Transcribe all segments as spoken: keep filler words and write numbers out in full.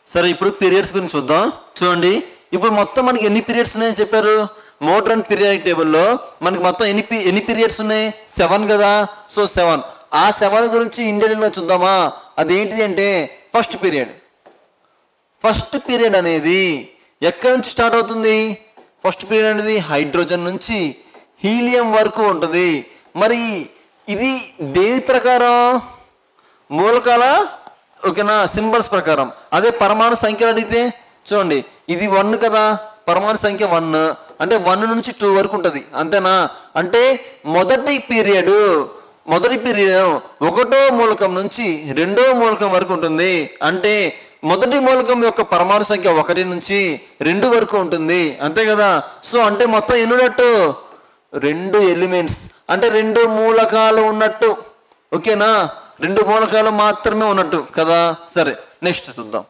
సరే ఇప్పుడు పీరియడ్స్ గురించి చూద్దాం. చూడండి ఇప్పుడు మొత్తం మనకి ఎన్ని పీరియడ్స్ ఉన్నాయని చెప్పారు. మోడర్న్ పీరియాడిక్ టేబుల్లో మనకి మొత్తం ఎన్ని ఎన్ని పీరియడ్స్ ఉన్నాయి, సెవెన్ కదా. సో సెవెన్, ఆ సెవెన్ గురించి ఇండియన్లో చూద్దామా. అదేంటిది అంటే ఫస్ట్ పీరియడ్. ఫస్ట్ పీరియడ్ అనేది ఎక్కడి నుంచి స్టార్ట్ అవుతుంది? ఫస్ట్ పీరియడ్ అనేది హైడ్రోజన్ నుంచి హీలియం వరకు ఉంటుంది. మరి ఇది దేని ప్రకారం? మూలకాల ఓకేనా, సింబల్స్ ప్రకారం. అదే పరమాణు సంఖ్యలు అడిగితే చూడండి ఇది వన్ కదా, పరమాణు సంఖ్య వన్ అంటే వన్ నుంచి టూ వరకు ఉంటుంది అంతేనా. అంటే మొదటి పీరియడ్ మొదటి పీరియడ్ ఒకటో మూలకం నుంచి రెండో మూలకం వరకు ఉంటుంది. అంటే మొదటి మూలకం యొక్క పరమాణు సంఖ్య ఒకటి నుంచి రెండు వరకు ఉంటుంది అంతే కదా. సో అంటే మొత్తం ఎన్ని ఉన్నట్టు? రెండు ఎలిమెంట్స్ అంటే రెండు మూలకాలు ఉన్నట్టు ఓకేనా. రెండు మూలకాలు మాత్రమే ఉన్నట్టు కదా. సరే నెక్స్ట్ చూద్దాం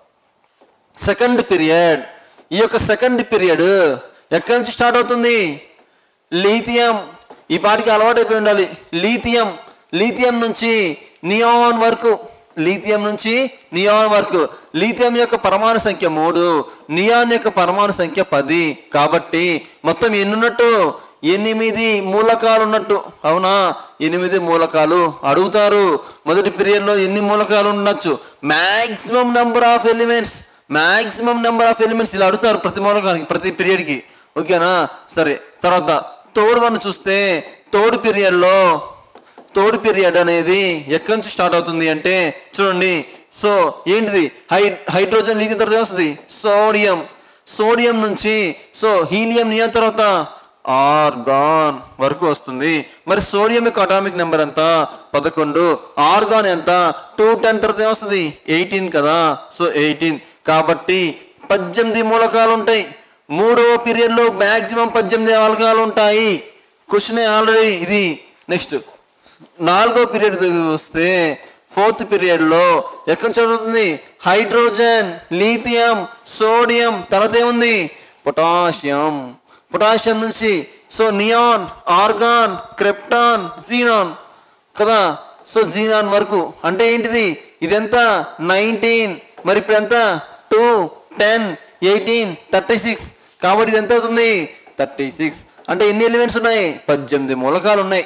సెకండ్ పీరియడ్. ఈ యొక్క సెకండ్ పీరియడ్ ఎక్కడి నుంచి స్టార్ట్ అవుతుంది? లీథియం. ఈ పాటికి అలవాటు అయిపోయి ఉండాలి. లీథియం లీథియం నుంచి నియాన్ వరకు, లీథియం నుంచి నియాన్ వరకు. లీథియం యొక్క పరమాణు సంఖ్య మూడు, నియాన్ యొక్క పరమాణు సంఖ్య పది. కాబట్టి మొత్తం ఎన్ని ఉన్నట్టు? ఎనిమిది మూలకాలు ఉన్నట్టు అవునా. ఎనిమిది మూలకాలు అడుగుతారు. మొదటి పీరియడ్లో ఎన్ని మూలకాలు ఉండొచ్చు? Maximum number of elements, maximum number of elements ఇలా అడుగుతారు ప్రతి మూలకానికి, ప్రతి పీరియడ్కి ఓకేనా. సరే తర్వాత థర్డ్ వన్ చూస్తే థర్డ్ పీరియడ్లో థర్డ్ పీరియడ్ అనేది ఎక్కడి నుంచి స్టార్ట్ అవుతుంది అంటే చూడండి. సో ఏంటిది? హై హైడ్రోజన్ లీథియం తర్వాత వస్తుంది సోడియం. సోడియం నుంచి సో హీలియం నియాన్ తర్వాత ఆర్గాన్ వరకు వస్తుంది. మరి సోడియం యొక్క అటామిక్ నెంబర్ ఎంత? పదకొండు. ఆర్గాన్ ఎంత? టూ టెన్ తర్వాత ఏమొస్తుంది? ఎయిటీన్ కదా. So eighteen. కాబట్టి పద్దెనిమిది మూలకాలు ఉంటాయి. మూడవ పీరియడ్లో మ్యాక్సిమం పద్దెనిమిది మూలకాలు ఉంటాయి. క్వశ్చన్ ఆల్రెడీ ఇది. నెక్స్ట్ నాలుగో పీరియడ్ వస్తే ఫోర్త్ పీరియడ్లో ఎక్కడి నుంచి చదువుతుంది? హైడ్రోజన్, లీథియం, సోడియం తర్వాత ఏముంది? పొటాషియం. పొటాషియం నుంచి so neon, argon, krypton, xenon కదా. సో జీనాన్ వరకు అంటే ఏంటిది? ఇదెంత? నైన్టీన్. మరి ఇప్పుడు ఎంత? Two ten eighteen thirty six. కాబట్టి ఇది ఎంత అవుతుంది? Thirty six. అంటే ఎన్ని ఎలిమెంట్స్ ఉన్నాయి? పద్దెనిమిది మూలకాలు ఉన్నాయి.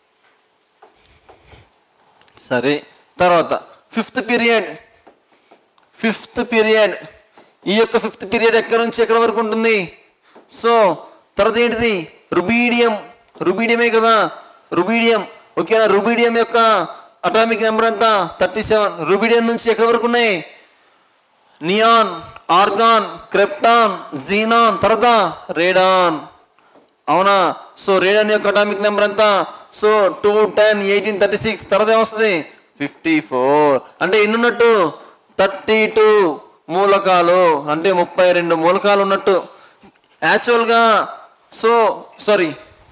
సరే తర్వాత ఫిఫ్త్ పీరియడ్. ఫిఫ్త్ పీరియడ్ ఈ యొక్క ఫిఫ్త్ పీరియడ్ ఎక్కడి నుంచి ఎక్కడి వరకు ఉంటుంది? సో తర్వాత ఏంటిది? రుబీడియం. రుబీడియమే కదా. రుబీడియం ఓకేనా. రుబీడియం యొక్క అటామిక్ నెంబర్ ఎంత? Thirty seven. రుబీడియం నుంచి ఎక్కడి వరకు ఉన్నాయి? నియాన్, ఆర్గాన్, క్రిప్టాన్, జీనాన్ తర్వాత రేడాన్ అవునా. సో రేడాన్ యొక్క అటామిక్ నెంబర్ ఎంత? So two ten eighteen thirty six తర్వాత ఏమొస్తుంది? Fifty four. అంటే ఎన్ని ఉన్నట్టు? థర్టీ టూ మూలకాలు అంటే ముప్పై రెండు మూలకాలు ఉన్నట్టు యాక్చువల్గా. సో సారీ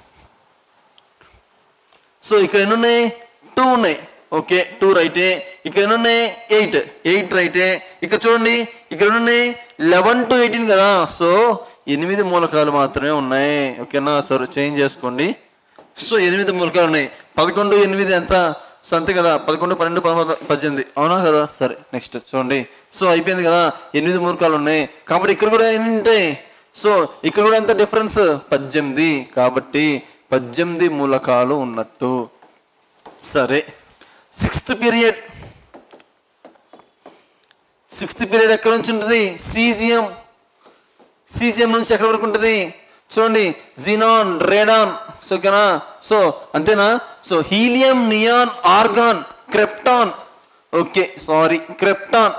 సో ఇక్కడ ఎన్ని ఉన్నాయి? టూ ఉన్నాయి ఓకే, టూ రైటే. ఇక్కడ ఎన్ని ఉన్నాయి? ఎయిట్. ఎయిట్ రైటే. ఇక్కడ చూడండి ఇక్కడ ఎన్ని ఉన్నాయి? లెవెన్ టు ఎయిటీన్ కదా. సో ఎనిమిది మూలకాలు మాత్రమే ఉన్నాయి ఓకేనా. సరే చేంజ్ చేసుకోండి. సో ఎనిమిది మూలకాలు ఉన్నాయి. పదకొండు ఎనిమిది ఎంత? సో అంతే కదా. పదకొండు పన్నెండు పదకొండు పద్దెనిమిది అవునా కదా. సరే నెక్స్ట్ చూడండి. సో అయిపోయింది కదా. ఎనిమిది మూలకాలు ఉన్నాయి. కాబట్టి ఇక్కడ కూడా ఎన్ని ఉంటాయి? సో ఇక్కడ కూడా ఎంత డిఫరెన్స్? పద్దెనిమిది. కాబట్టి పద్దెనిమిది మూలకాలు ఉన్నట్టు. సరే సిక్స్త్ పీరియడ్. సిక్స్త్ పీరియడ్ ఎక్కడి నుంచి ఉంటుంది? సీజియం. సీజియం నుంచి ఎక్కడి వరకు ఉంటుంది? చూడండి జీనాన్, రేడాన్. సో ఓకేనా. సో అంతేనా. So helium, neon, argon, krypton okay sorry krypton.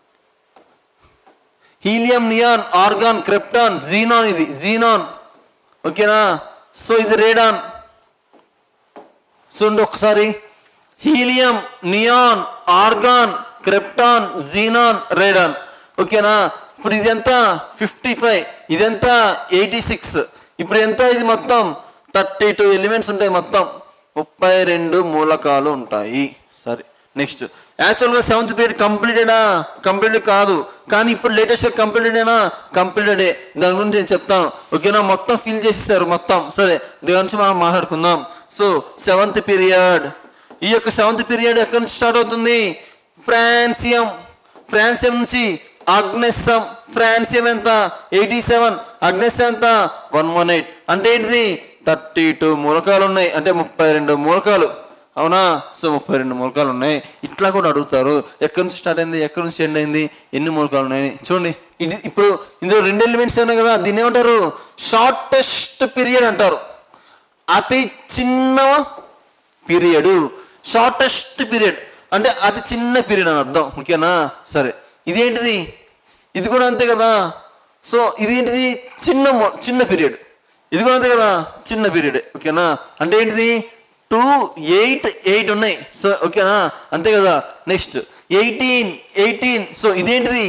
Helium, neon, argon, krypton, xenon. ఇది జీనాన్ ఓకేనా. సో ఇది రేడాన్. చూడండి ఒకసారి helium, neon, argon, krypton, xenon, radon ఓకేనా. ఇప్పుడు ఇది ఎంత? Fifty five. ఇదెంత? Eighty six. ఇప్పుడు ఎంత? ఇది మొత్తం థర్టీ టూ ఎలిమెంట్స్ ఉంటాయి. మొత్తం ముప్పై రెండు మూలకాలు ఉంటాయి. సరే నెక్స్ట్ యాక్చువల్గా సెవెంత్ పీరియడ్ కంప్లీటెడా? కంప్లీటెడ్ కాదు. కానీ ఇప్పుడు లేటెస్ట్ కంప్లీటెడేనా? కంప్లీటెడే. దాని గురించి నేను చెప్తాను ఓకేనా. మొత్తం ఫిల్ చేసేసారు మొత్తం. సరే దాని గురించి మనం మాట్లాడుకుందాం. So seventh period. ఈ యొక్క సెవెంత్ పీరియడ్ ఎక్కడి నుంచి స్టార్ట్ అవుతుంది? ఫ్రాన్సియం. ఫ్రాన్సియం నుంచి అగ్నెస్సం ఫ్రాన్సియం ఎంత ఎయిటీ సెవెన్ అగ్నెస్సం ఎంత వన్ వన్ ఎయిట్ అంటే ఏంటిది థర్టీ టూ మూలకాలు ఉన్నాయి అంటే ముప్పై రెండు మూలకాలు అవునా సో ముప్పై రెండు మూలకాలు ఉన్నాయి ఇట్లా కూడా అడుగుతారు ఎక్కడి నుంచి స్టార్ట్ అయింది ఎక్కడి నుంచి ఎండ్ అయింది ఎన్ని మూలకాలు ఉన్నాయి చూడండి ఇది ఇప్పుడు ఇందులో రెండు ఎలిమెంట్స్ ఉన్నాయి కదా దీన్ని ఏమంటారు షార్టెస్ట్ పీరియడ్ అంటారు అతి చిన్న పీరియడ్ షార్టెస్ట్ పీరియడ్ అంటే అతి చిన్న పీరియడ్ అని అర్థం ఓకేనా సరే ఇదేంటిది ఇది కూడా అంతే కదా సో ఇదేంటిది చిన్న చిన్న పీరియడ్ ఇది కూడా అంతే కదా చిన్న పీరియడ్ ఓకేనా అంటే ఏంటిది టూ ఎయిట్ ఎయిట్ ఉన్నాయి సో ఓకేనా అంతే కదా నెక్స్ట్ ఎయిటీన్ ఎయిటీన్ సో ఇదేంటిది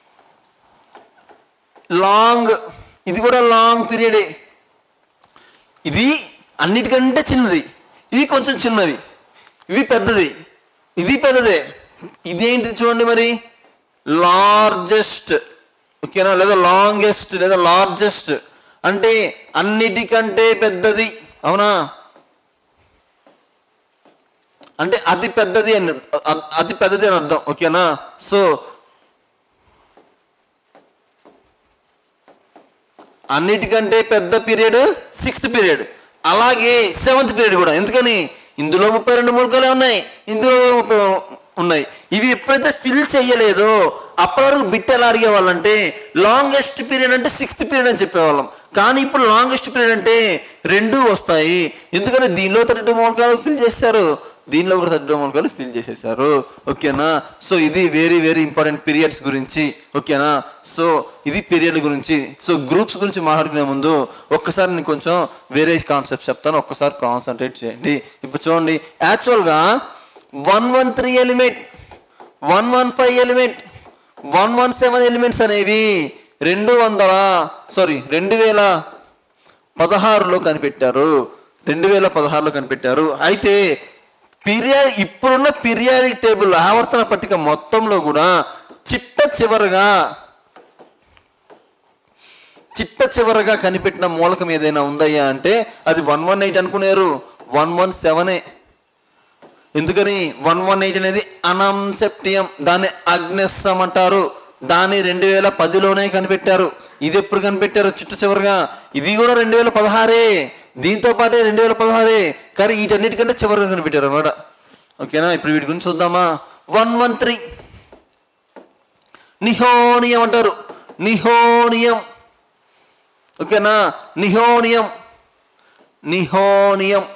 లాంగ్ ఇది కూడా లాంగ్ పీరియడే ఇది అన్నిటికంటే చిన్నది ఇవి కొంచెం చిన్నవి ఇవి పెద్దది ఇది పెద్దదే ఇదేంటిది చూడండి మరి లార్జెస్ట్ ఓకేనా లేదా లాంగెస్ట్ లేదా లార్జెస్ట్ అంటే అన్నిటికంటే పెద్దది అవునా అంటే అతి పెద్దది అని అతి పెద్దది అని అర్థం ఓకేనా సో అన్నిటికంటే పెద్ద పీరియడ్ సిక్స్త్ పీరియడ్ అలాగే సెవెంత్ పీరియడ్ కూడా ఎందుకని ఇందులో ముప్పై రెండు మూలకాలే ఉన్నాయి ఇందులో ఉన్నాయి ఇవి ఎప్పుడైతే ఫిల్ చేయలేదో అప్పటి వరకు బిట్ ఎలా అడిగేవాళ్ళంటే లాంగెస్ట్ పీరియడ్ అంటే సిక్స్త్ పీరియడ్ అని చెప్పేవాళ్ళం కానీ ఇప్పుడు లాంగెస్ట్ పీరియడ్ అంటే రెండు వస్తాయి ఎందుకంటే దీనిలో థర్టీ టూ మూలకాలు ఫిల్ చేశారు దీనిలో కూడా థర్టీ టూ మూలకాలు ఫిల్ చేసేసారు ఓకేనా సో ఇది వెరీ వెరీ ఇంపార్టెంట్ పీరియడ్స్ గురించి ఓకేనా సో ఇది పీరియడ్ గురించి సో గ్రూప్స్ గురించి మాట్లాడుకునే ముందు ఒక్కసారి నేను కొంచెం వేరే కాన్సెప్ట్ చెప్తాను ఒక్కసారి కాన్సన్ట్రేట్ చేయండి ఇప్పుడు చూడండి యాక్చువల్గా one one three element one one five element one one seven elements అనేవి రెండు వందల సారీ రెండు వేల పదహారులో కనిపెట్టారు రెండు వేల పదహారులో కనిపెట్టారు అయితే పీరియడ్ ఇప్పుడున్న పీరియాడిక్ టేబుల్ ఆవర్తన పట్టిక మొత్తంలో కూడా చిట్ట చివరగా చిట్ట చివరగా కనిపెట్టిన మూలకం ఏదైనా ఉందయ్యా అంటే అది వన్ వన్ ఎయిట్ అనుకున్నారు వన్ వన్ సెవెనే ఎందుకని వన్ వన్ ఎయిట్ అనేది అనంసెప్టియం దాన్ని అగ్నెస్సం అంటారు దాన్ని రెండు వేల పదిలోనే కనిపెట్టారు ఇది ఎప్పుడు కనిపెట్టారు చిట్ట చివరిగా ఇది కూడా రెండు వేల పదహారే దీంతో పాటే రెండు వేల పదహారే కానీ వీటన్నిటికంటే చివరిగా కనిపెట్టారు అన్నమాట ఓకేనా ఇప్పుడు వీటి గురించి చూద్దామా వన్ వన్ త్రీ నిహోనియం అంటారు నిహోనియం ఓకేనా నిహోనియం నిహోనియం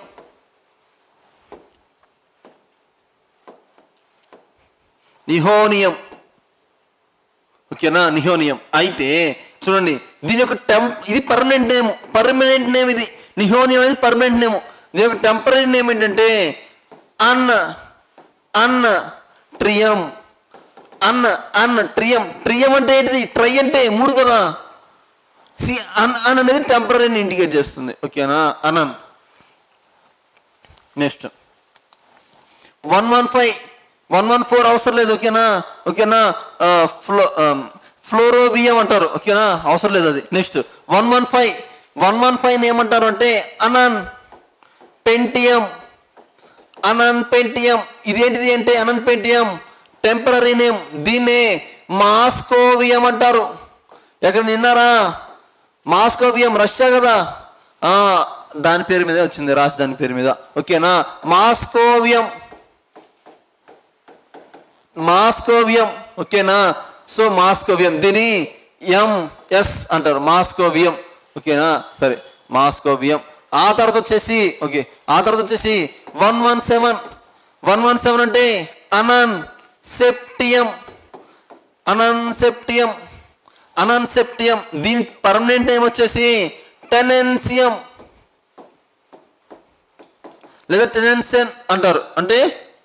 నిహోనియం ఓకేనా నిహోనియం అయితే చూడండి దీని యొక్క టెంప్ ఇది పర్మనెంట్ నేమ్ పర్మనెంట్ నేమ్ ఇది నిహోనియం అనేది పర్మనెంట్ నేమ్ దీని యొక్క టెంపరీ నేమ్ ఏంటంటే అన్న అన్న ట్రియం అన్న అన్న ట్రియం ట్రియం అంటే ఏంటిది ట్రై అంటే మూడు కదా సి అన్ అన్ అనేది టెంపరీని ఇండికేట్ చేస్తుంది ఓకేనా అనన్ next one one five one one four అవసరం లేదు ఓకేనా ఓకేనా ఫ్లో ఫ్లోరోవియం అంటారు ఓకేనా అవసరం లేదు అది next one one five one one five ఏమంటారు అంటే అనన్ పెంటియం అనన్ పెంటియం ఇదేంటిది అంటే అనన్ పెంటియం టెంపరీ నేమ్ దీన్నే మాస్కోవియం అంటారు ఎక్కడ నిన్నారా మాస్కోవియం రష్యా కదా దాని పేరు మీద వచ్చింది రాజధాని పేరు మీద ఓకేనా మాస్కోవియం మాస్కోవియం ఓకేనా సో మాస్కోవియం దీని ఎంఎస్ అంటారు మాస్కోవియం ఓకేనా సరే మాస్కోవియం ఆ తర్వాత వచ్చేసి ఓకే ఆ తర్వాత వచ్చేసి one one seven one one seven అంటే అనన్ సెప్టియం అనన్ సెప్టియం అనన్ సెప్టియం దీని పర్మనెంట్ నేమ్ వచ్చేసి టెనెన్సియం లేదా టెనెన్సెన్ అంటారు అంటే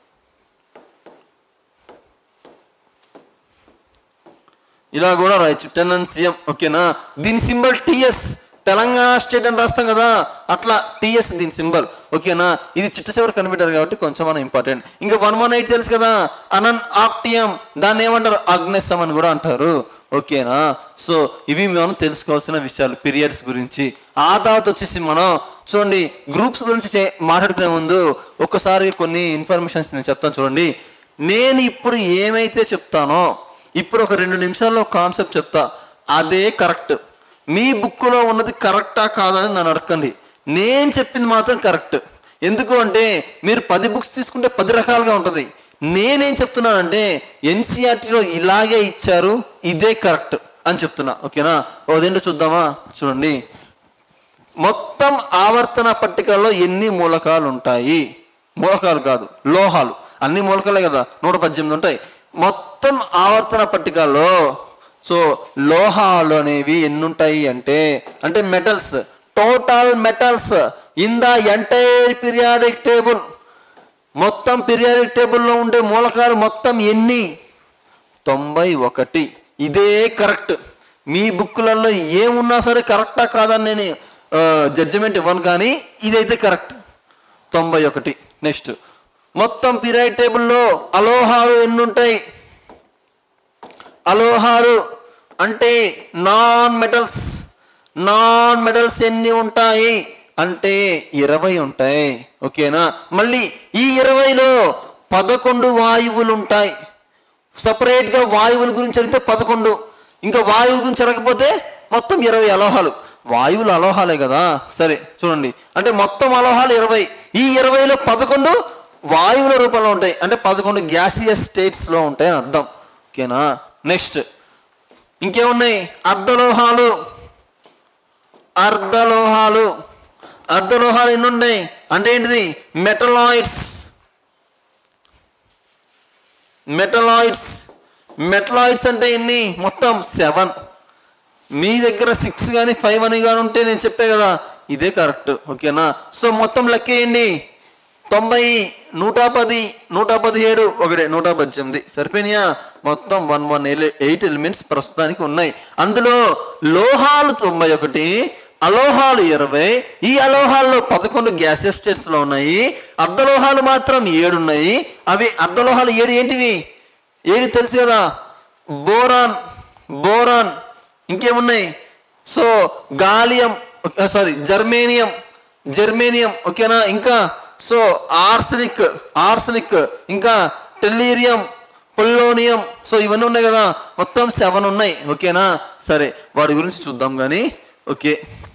ఇలా కూడా రాయొచ్చు టెనెన్సియం ఓకేనా దీని సింబల్ టిఎస్ తెలంగాణ స్టేట్ అని రాస్తాం కదా అట్లా టిఎస్ దీని సింబల్ ఓకేనా ఇది చిట్ట చివరి కనిపెట్టారు కాబట్టి కొంచెం మనం ఇంపార్టెంట్ ఇంకా వన్ వన్ ఎయిట్ తెలుసు కదా అనన్ ఆక్టియం దాన్ని ఏమంటారు అగ్నెస్సం అని కూడా అంటారు ఓకేనా సో ఇవి మనం తెలుసుకోవాల్సిన విషయాలు పీరియడ్స్ గురించి ఆ తర్వాత వచ్చేసి మనం చూడండి గ్రూప్స్ గురించి మాట్లాడుకునే ముందు ఒక్కసారి కొన్ని ఇన్ఫర్మేషన్స్ నేను చెప్తాను చూడండి నేను ఇప్పుడు ఏమైతే చెప్తానో ఇప్పుడు ఒక రెండు నిమిషాల్లో కాన్సెప్ట్ చెప్తా, అదే కరెక్ట్. మీ బుక్లో ఉన్నది కరెక్టా కాదా అని నన్ను అడగండి, నేను చెప్పింది మాత్రం కరెక్ట్. ఎందుకు అంటే మీరు పది బుక్స్ తీసుకుంటే పది రకాలుగా ఉంటుంది. నేనేం చెప్తున్నానంటే ఎన్సీఆర్టీలో ఇలాగే ఇచ్చారు, ఇదే కరెక్ట్ అని చెప్తున్నా. ఓకేనా? ఒకదేంటో చూద్దామా? చూడండి, మొత్తం ఆవర్తన పట్టికల్లో ఎన్ని మూలకాలు ఉంటాయి? మూలకాలు కాదు, లోహాలు. అన్ని మూలకాలే కదా, నూట పద్దెనిమిది ఉంటాయి. మొత్తం ఆవర్తన పట్టికల్లో సో లోహాలు అనేవి ఎన్ని ఉంటాయి అంటే అంటే metals, total metals in the entire periodic table. మొత్తం పీరియాడిక్ టేబుల్లో ఉండే మూలకాలు మొత్తం ఎన్ని? తొంభై ఒకటి. ఇదే కరెక్ట్. మీ బుక్కులలో ఏమున్నా సరే కరెక్టా కాదని నేను జడ్జిమెంట్ ఇవ్వను, కానీ ఇదైతే కరెక్ట్, తొంభై ఒకటి. నెక్స్ట్, మొత్తం పీరియాడిక్ టేబుల్లో అలోహాలు ఎన్ని ఉంటాయి? అలోహాలు అంటే నాన్ మెటల్స్, నాన్ మెటల్స్ ఎన్ని ఉంటాయి అంటే ఇరవై ఉంటాయి. ఓకేనా? మళ్ళీ ఈ ఇరవైలో పదకొండు వాయువులు ఉంటాయి. సపరేట్గా వాయువుల గురించి అడిగితే పదకొండు, ఇంకా వాయువు గురించి అడగకపోతే మొత్తం ఇరవై అలోహాలు. వాయువులు అలోహాలే కదా. సరే చూడండి, అంటే మొత్తం అలోహాలు ఇరవై. ఈ ఇరవైలో పదకొండు వాయువుల రూపంలో ఉంటాయి, అంటే పదకొండు గ్యాసియస్ స్టేట్స్లో ఉంటాయి అని అర్థం. ఓకేనా? నెక్స్ట్ ఇంకేమున్నాయి? అర్ధలోహాలు. అర్ధలోహాలు అర్ధలోహాలు ఎన్ని ఉన్నాయి అంటే ఏంటిది? మెటలాయిడ్స్. మెటలాయిడ్స్ మెటలాయిడ్స్ అంటే ఎన్ని? మొత్తం సెవెన్. మీ దగ్గర సిక్స్ కానీ ఫైవ్ అని కానీ ఉంటే నేను చెప్పే కదా, ఇదే కరెక్ట్. ఓకేనా? సో మొత్తం లెక్కేయండి, తొంభై, నూట పది, నూట పదిహేడు, ఒకటే నూట పద్దెనిమిది. సరిపోయినాయా? మొత్తం వన్ వన్ ఎయిట్ ఎలిమెంట్స్ ప్రస్తుతానికి ఉన్నాయి. అందులో లోహాలు తొంభై ఒకటి, అలోహాలు ఇరవై. ఈ అలోహాల్లో పదకొండు గ్యాసియస్ స్టేట్స్లో ఉన్నాయి. అర్ధలోహాలు మాత్రం ఏడు ఉన్నాయి. అవి అర్ధలోహాలు ఏడు ఏంటివి? ఏడు తెలుసు కదా, బోరాన్, బోరాన్. ఇంకేమున్నాయి? So gallium, sorry germanium, germanium. ఓకేనా? ఇంకా సో ఆర్సనిక్, ఆర్సనిక్, ఇంకా టెల్లీరియం, పొల్లోనియం. సో ఇవన్నీ ఉన్నాయి కదా, మొత్తం సెవెన్ ఉన్నాయి. ఓకేనా? సరే, వాటి గురించి చూద్దాం కానీ. ఓకే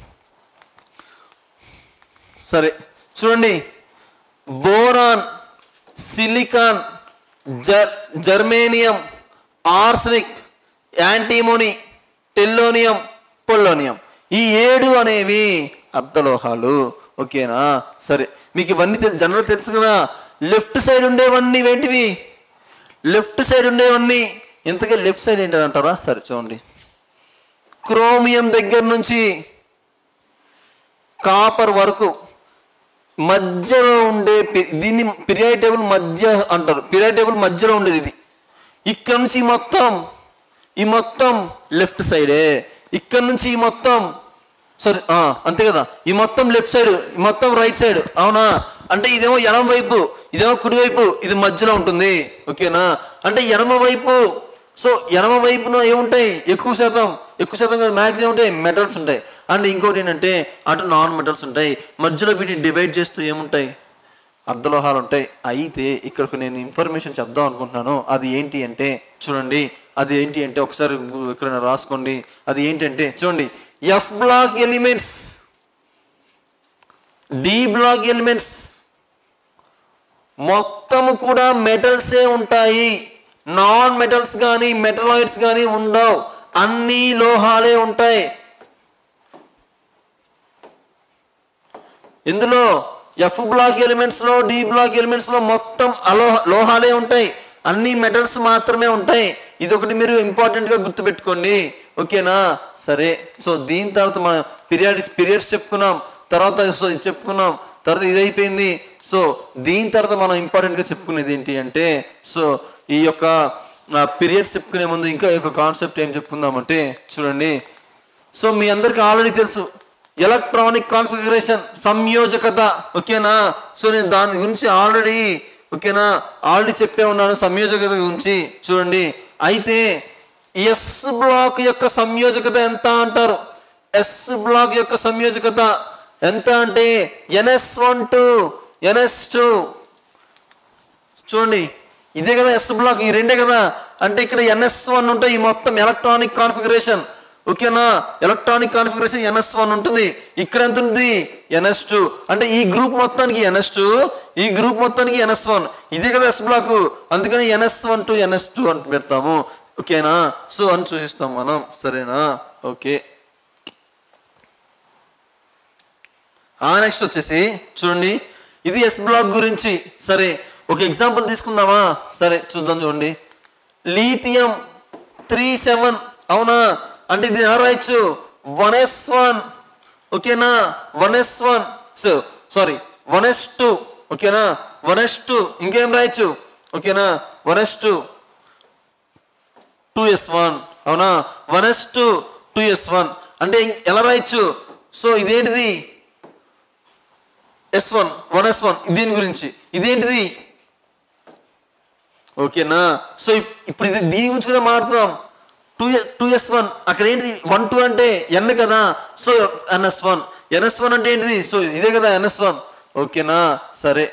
సరే చూడండి, బోరాన్, సిలికాన్, జర్ germanium, arsenic, antimony, tellurium, polonium. ఈ ఏడు అనేవి అర్ధలోహాలు. ఓకేనా? సరే, మీకు ఇవన్నీ తెలుసు, జనరల్ తెలుసు కదా. లెఫ్ట్ సైడ్ ఉండేవన్నీ ఏంటివి? లెఫ్ట్ సైడ్ ఉండేవన్నీ ఇంతకీ లెఫ్ట్ సైడ్ ఏంటని అంటారా? సరే చూడండి, క్రోమియం దగ్గర నుంచి కాపర్ వరకు మధ్యలో ఉండే, దీన్ని పీరియాడిక్ టేబుల్ మధ్య అంటారు. పీరియాడిక్ టేబుల్ మధ్యలో ఉండేది ఇది. ఇక్కడ నుంచి మొత్తం, ఈ మొత్తం లెఫ్ట్ సైడే. ఇక్కడ నుంచి ఈ మొత్తం, సారీ అంతే కదా, ఈ మొత్తం లెఫ్ట్ సైడ్, ఈ మొత్తం రైట్ సైడ్. అవునా? అంటే ఇదేమో ఎడమ వైపు, ఇదేమో కుడి వైపు, ఇది మధ్యలో ఉంటుంది. ఓకేనా? అంటే ఎడమ వైపు, సో ఎడమ వైపున ఏముంటాయి? ఎక్కువ శాతం, ఎక్కువ శాతం మ్యాక్సిమం ఉంటాయి మెటల్స్ ఉంటాయి. అండ్ ఇంకోటి ఏంటంటే అటు నాన్ మెటల్స్ ఉంటాయి. మధ్యలో వీటిని డివైడ్ చేస్తూ ఏముంటాయి? అర్ధలోహాలు ఉంటాయి. అయితే ఇక్కడికి నేను ఇన్ఫర్మేషన్ చెప్దాం అనుకుంటున్నాను. అది ఏంటి అంటే చూడండి, అది ఏంటి అంటే ఒకసారి ఇక్కడ రాసుకోండి. అది ఏంటంటే చూడండి, f block elements, d block elements మొత్తం కూడా మెటల్సే ఉంటాయి. నాన్ మెటల్స్ కానీ మెటలాయిడ్స్ కానీ ఉండవు, అన్ని లోహాలే ఉంటాయి. ఇందులో ఎఫ్ బ్లాక్ ఎలిమెంట్స్ లో, డి బ్లాక్ ఎలిమెంట్స్ లో మొత్తం అలో లోహాలే ఉంటాయి, అన్ని మెటల్స్ మాత్రమే ఉంటాయి. ఇది ఒకటి మీరు ఇంపార్టెంట్ గా గుర్తుపెట్టుకోండి. ఓకేనా? సరే, సో దీని తర్వాత మనం పీరియాడిక్స్ పీరియడ్స్ చెప్పుకున్నాం, తర్వాత సో ఇది చెప్పుకున్నాం, తర్వాత ఇది అయిపోయింది. సో దీని తర్వాత మనం ఇంపార్టెంట్ గా చెప్పుకునేది ఏంటి అంటే, సో ఈ యొక్క పీరియడ్స్ చెప్పుకునే ముందు ఇంకా ఒక కాన్సెప్ట్ ఏం చెప్పుకుందామంటే చూడండి, సో మీ అందరికి ఆల్రెడీ తెలుసు ఎలక్ట్రానిక్ కాన్ఫిగరేషన్, సంయోజకత. ఓకేనా? సో నేను దాని గురించి ఆల్రెడీ ఓకేనా ఆల్రెడీ చెప్పే ఉన్నాను సంయోజకత గురించి. చూడండి, అయితే ఎస్ బ్లాక్ యొక్క సంయోజకత ఎంత అంటారు? ఎస్ బ్లాక్ యొక్క సంయోజకత ఎంత అంటే ns one two ns two. చూడండి, ఇదే కదా ఎస్ బ్లాక్, ఈ రెండే కదా. అంటే ఇక్కడ ఎన్ఎస్ వన్ ఉంటాయి, ఈ మొత్తం ఎలక్ట్రానిక్ కాన్ఫిగరేషన్. ఓకేనా, ఎలక్ట్రానిక్ కాన్ఫిగరేషన్ ఎన్ఎస్ వన్ ఉంటుంది. ఇక్కడ ఎంత ఉంది, ఎన్ఎస్ టూ. అంటే ఈ గ్రూప్ మొత్తానికి ఎన్ఎస్ టూ, ఈ గ్రూప్ మొత్తానికి ఎన్ఎస్ వన్. ఇదే కదా ఎస్ బ్లాక్, అందుకని ns one to ns two అని పెడతాము. ఓకేనా, సో అని చూపిస్తాం మనం. సరేనా, ఓకే. ఆ నెక్స్ట్ వచ్చేసి చూడండి, ఇది ఎస్ బ్లాక్ గురించి. సరే, ఒక ఎగ్జాంపుల్ తీసుకుందామా? సరే చూద్దాం. చూడండి, లీథియం త్రీ సెవెన్. అవునా, అంటే ఇది ఎలా రాయొచ్చు, వన్ ఎస్ వన్. ఓకేనా, one s one, so sorry one s two. ఓకేనా, వన్ ఎస్ టూ. ఇంకేం రాయొచ్చు, ఓకేనా, one s two two s one. అవునా, one s two two s one. అంటే ఎలా రాయొచ్చు, సో ఇదేంటిది s one, one s one. దీని గురించి ఇదేంటిది. ఓకేనా, సో ఇప్పుడు ఇది దీని గురించి కూడా మాట్లాడుతున్నాం. టూ టూ ఎస్ వన్, అక్కడ ఏంటిది వన్ టూ అంటే ఎన్ కదా, so ns one. Ns one అంటే ఏంటిది, సో ఇదే కదా ఎన్ఎస్ వన్. ఓకేనా, సరే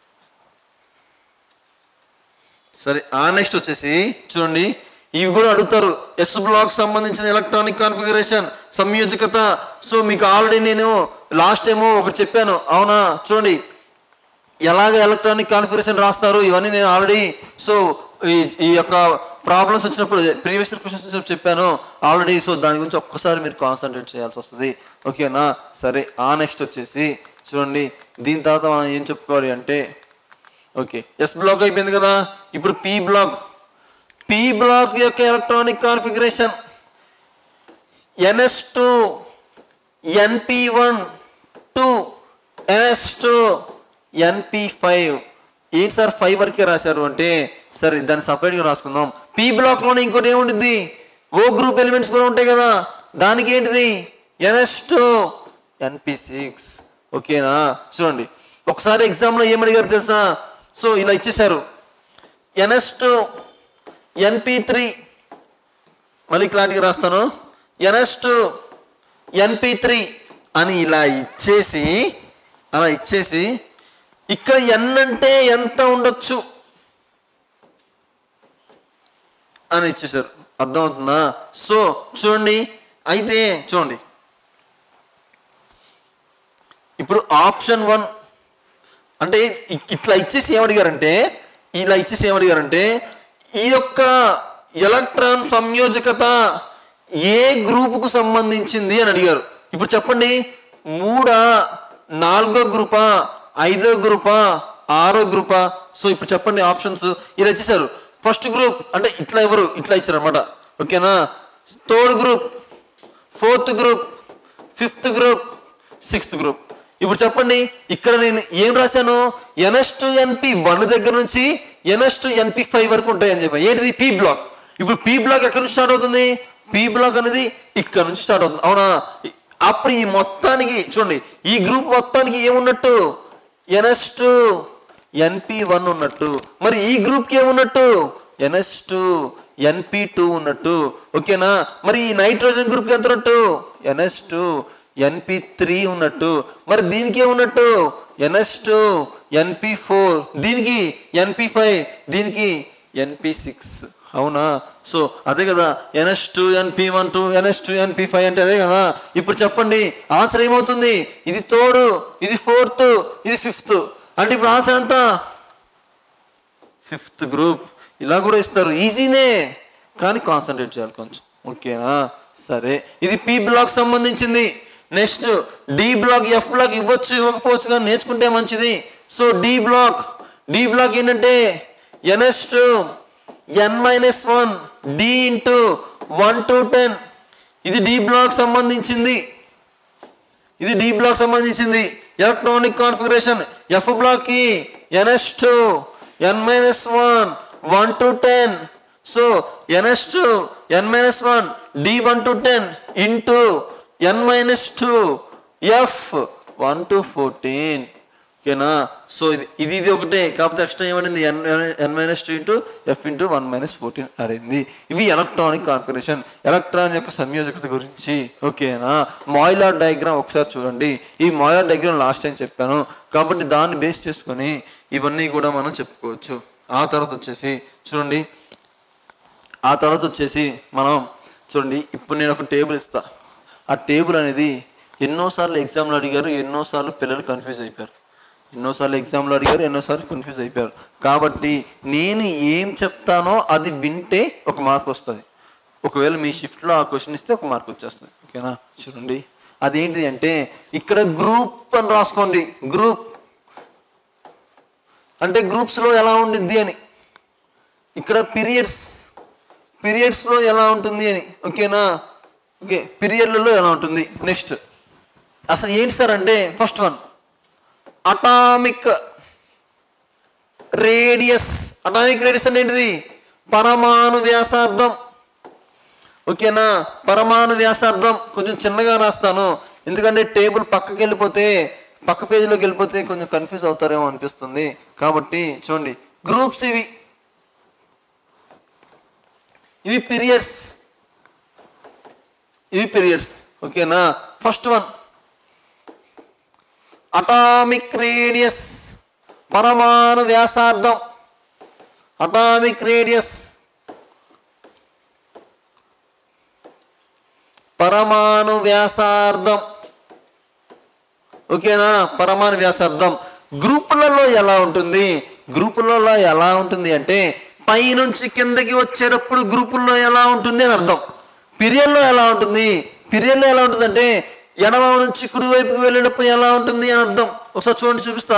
సరే ఆ నెక్స్ట్ వచ్చేసి చూడండి, ఇవి కూడా అడుగుతారు. ఎస్ బ్లాక్ సంబంధించిన ఎలక్ట్రానిక్ కాన్ఫిగరేషన్ సంయోజకత. సో మీకు ఆల్రెడీ నేను లాస్ట్ టైము ఒకటి చెప్పాను. అవునా, చూడండి ఎలాగ ఎలక్ట్రానిక్ కాన్ఫిగరేషన్ రాస్తారు ఇవన్నీ నేను ఆల్రెడీ సో ఈ ఈ యొక్క ప్రాబ్లమ్స్ వచ్చినప్పుడు ప్రీవియస్ క్వశ్చన్స్ వచ్చినప్పుడు చెప్పాను ఆల్రెడీ. సో దాని గురించి ఒక్కసారి మీరు కాన్సన్ట్రేట్ చేయాల్సి వస్తుంది. ఓకేనా, సరే ఆ నెక్స్ట్ వచ్చేసి చూడండి, దీని తర్వాత మనం ఏం చెప్పుకోవాలి అంటే, ఓకే ఎస్ బ్లాక్ అయిపోయింది కదా, ఇప్పుడు పి బ్లాక్. పి బ్లాక్ యొక్క electronic configuration ns two np one two ns two np five. ఏంటి సార్ ఫైవ్ వరకే రాశారు అంటే, సరే దాన్ని సపరేట్గా రాసుకుందాం. పి బ్లాక్ లోనే ఇంకోటి ఏముంటుంది, ఓ గ్రూప్ ఎలిమెంట్స్ కూడా ఉంటాయి కదా, దానికి ఏంటిది ఎన్ఎస్ టూ ఎన్పి సిక్స్. ఓకేనా, చూడండి ఒకసారి ఎగ్జామ్లో ఏమడిగారు తెలుసా, సో ఇలా ఇచ్చేశారు ఎన్ఎస్ టూ ఎన్పి త్రీ. మళ్ళీ క్లారిటీగా రాస్తాను, ఎన్ఎస్ టూ ఎన్పి త్రీ అని ఇలా ఇచ్చేసి అలా ఇచ్చేసి ఇక్కడ ఎన్ అంటే ఎంత ఉండొచ్చు అని ఇచ్చేసారు. అర్థమవుతుందా? సో చూడండి, అయితే చూడండి ఇప్పుడు ఆప్షన్ వన్ అంటే ఇట్లా ఇచ్చేసి ఏమడిగారంటే ఇలా ఇచ్చేసి ఏమడిగారంటే ఈ యొక్క ఎలక్ట్రాన్ సంయోజకత ఏ గ్రూపుకు సంబంధించింది అని అడిగారు. ఇప్పుడు చెప్పండి, మూడా, నాలుగో గ్రూపా, ఐదో గ్రూపా, ఆరో గ్రూపా? సో ఇప్పుడు చెప్పండి ఆప్షన్స్. ఇలా ఇచ్చేసారు. ఫస్ట్ గ్రూప్ అంటే ఇట్లా ఎవరు ఇట్లా ఇచ్చారు అనమాట. ఓకేనా, third group, fourth group, fifth group, sixth group. ఇప్పుడు చెప్పండి, ఇక్కడ నేను ఏం రాశాను, ఎన్ఎస్ టు ఎన్పి వన్ దగ్గర నుంచి ఎన్ఎస్ టు ఎన్పి ఫైవ్ వరకు ఉంటాయి అని చెప్పి. ఏంటిది పి బ్లాక్. ఇప్పుడు పి బ్లాక్ ఎక్కడి నుంచి స్టార్ట్ అవుతుంది, పి బ్లాక్ అనేది ఇక్కడ నుంచి స్టార్ట్ అవుతుంది. అవునా, అప్పుడు ఈ మొత్తానికి చూడండి, ఈ గ్రూప్ మొత్తానికి ఏమున్నట్టు ఎన్ఎస్ టు ఎన్పి వన్ ఉన్నట్టు. మరి ఈ గ్రూప్కి ఏమున్నట్టు ఎన్ఎస్ టు ఎన్పి టూ ఉన్నట్టు. ఓకేనా, మరి ఈ నైట్రోజన్ గ్రూప్కి ఎంత ఉన్నట్టు ఎన్ఎస్ టు ఎన్పి త్రీ ఉన్నట్టు. మరి దీనికి ఏమున్నట్టు ఎన్ఎస్ టు ఎన్పి ఫోర్, దీనికి ఎన్పి ఫైవ్, దీనికి ఎన్పి సిక్స్. అవునా, సో అదే కదా ns two np one two ns two np five అంటే అదే కదా. ఇప్పుడు చెప్పండి ఆన్సర్ ఏమవుతుంది, ఇది థర్డ్, ఇది ఫోర్త్, ఇది ఫిఫ్త్. అంటే ఇప్పుడు ఆన్సర్ ఎంత, ఫిఫ్త్ గ్రూప్. ఇలా కూడా ఇస్తారు, ఈజీనే కానీ కాన్సన్ట్రేట్ చేయాలి కొంచెం. ఓకేనా, సరే ఇది పి బ్లాక్ సంబంధించింది. Next d block, f block ఇవ్వచ్చు ఇవ్వకపోవచ్చు కానీ నేర్చుకుంటే మంచిది. So d block, d block ఏంటంటే ns two n minus one d into one to ten. ఇది డి బ్లాక్ సంబంధించింది, ఇది డి బ్లాక్ సంబంధించింది ఎలక్ట్రానిక్ కాన్ఫిగరేషన్. ఎఫ్ బ్లాక్ కి ns two n minus one one to ten. So ns two n minus one d one to ten into n minus two f one to fourteen. ఓకేనా, so ఇది ఇది ఇది ఒకటే కాకపోతే extra ఏమడింది n n minus two into f into one minus fourteen అడింది. ఇవి electronic configuration, electron యొక్క సంయోజకత గురించి. ఓకేనా, మాయిలార్ డయాగ్రామ్ ఒకసారి చూడండి. ఈ మాయిలార్ డయాగ్రామ్ లాస్ట్ టైం చెప్పాను కాబట్టి దాన్ని బేస్ చేసుకొని ఇవన్నీ కూడా మనం చెప్పుకోవచ్చు. ఆ తర్వాత వచ్చేసి చూడండి, ఆ తర్వాత వచ్చేసి మనం చూడండి, ఇప్పుడు నేను ఒక టేబుల్ ఇస్తా. ఆ టేబుల్ అనేది ఎన్నోసార్లు ఎగ్జామ్లో అడిగారు, ఎన్నోసార్లు పిల్లలు కన్ఫ్యూజ్ అయిపోయారు, ఎన్నోసార్లు ఎగ్జామ్లో అడిగారు, ఎన్నోసార్లు కన్ఫ్యూజ్ అయిపోయారు. కాబట్టి నేను ఏం చెప్తానో అది వింటే ఒక మార్క్ వస్తుంది. ఒకవేళ మీ షిఫ్ట్లో ఆ క్వశ్చన్ ఇస్తే ఒక మార్క్ వచ్చేస్తుంది. ఓకేనా? చూడండి, అదేంటి అంటే ఇక్కడ గ్రూప్ అని రాసుకోండి. గ్రూప్ అంటే గ్రూప్స్లో ఎలా ఉండిద్ది అని, ఇక్కడ పీరియడ్స్ పీరియడ్స్లో ఎలా ఉంటుంది అని. ఓకేనా? ఓకే, పీరియడ్లలో ఎలా ఉంటుంది. నెక్స్ట్ అసలు ఏంటి సార్ అంటే, first one atomic radius. Atomic radius అంటే ఏంటిది? పరమాణు వ్యాసార్థం. ఓకేనా? పరమాణు వ్యాసార్థం కొంచెం చిన్నగా రాస్తాను, ఎందుకంటే టేబుల్ పక్కకి వెళ్ళిపోతే పక్క పేజీలోకి వెళ్ళిపోతే కొంచెం కన్ఫ్యూజ్ అవుతారేమో అనిపిస్తుంది. కాబట్టి చూడండి, గ్రూప్స్ ఇవి ఇవి పీరియడ్స్ ఇవి పీరియడ్స్ ఓకేనా? ఫస్ట్ వన్ అటామిక్ రేడియస్, పరమాణు వ్యాసార్థం. అటామిక్ రేడియస్, పరమాణు వ్యాసార్థం. ఓకేనా? పరమాణు వ్యాసార్థం గ్రూపులలో ఎలా ఉంటుంది? గ్రూపులలో ఎలా ఉంటుంది అంటే పైనుంచి కిందకి వచ్చేటప్పుడు గ్రూపుల్లో ఎలా ఉంటుంది అని అర్థం. పీరియడ్లో ఎలా ఉంటుంది? పీరియడ్లో ఎలా ఉంటుంది అంటే ఎడమ నుంచి కుడివైపుకి వెళ్ళేటప్పుడు ఎలా ఉంటుంది అని అర్థం. ఒకసారి చూడండి, చూపిస్తా.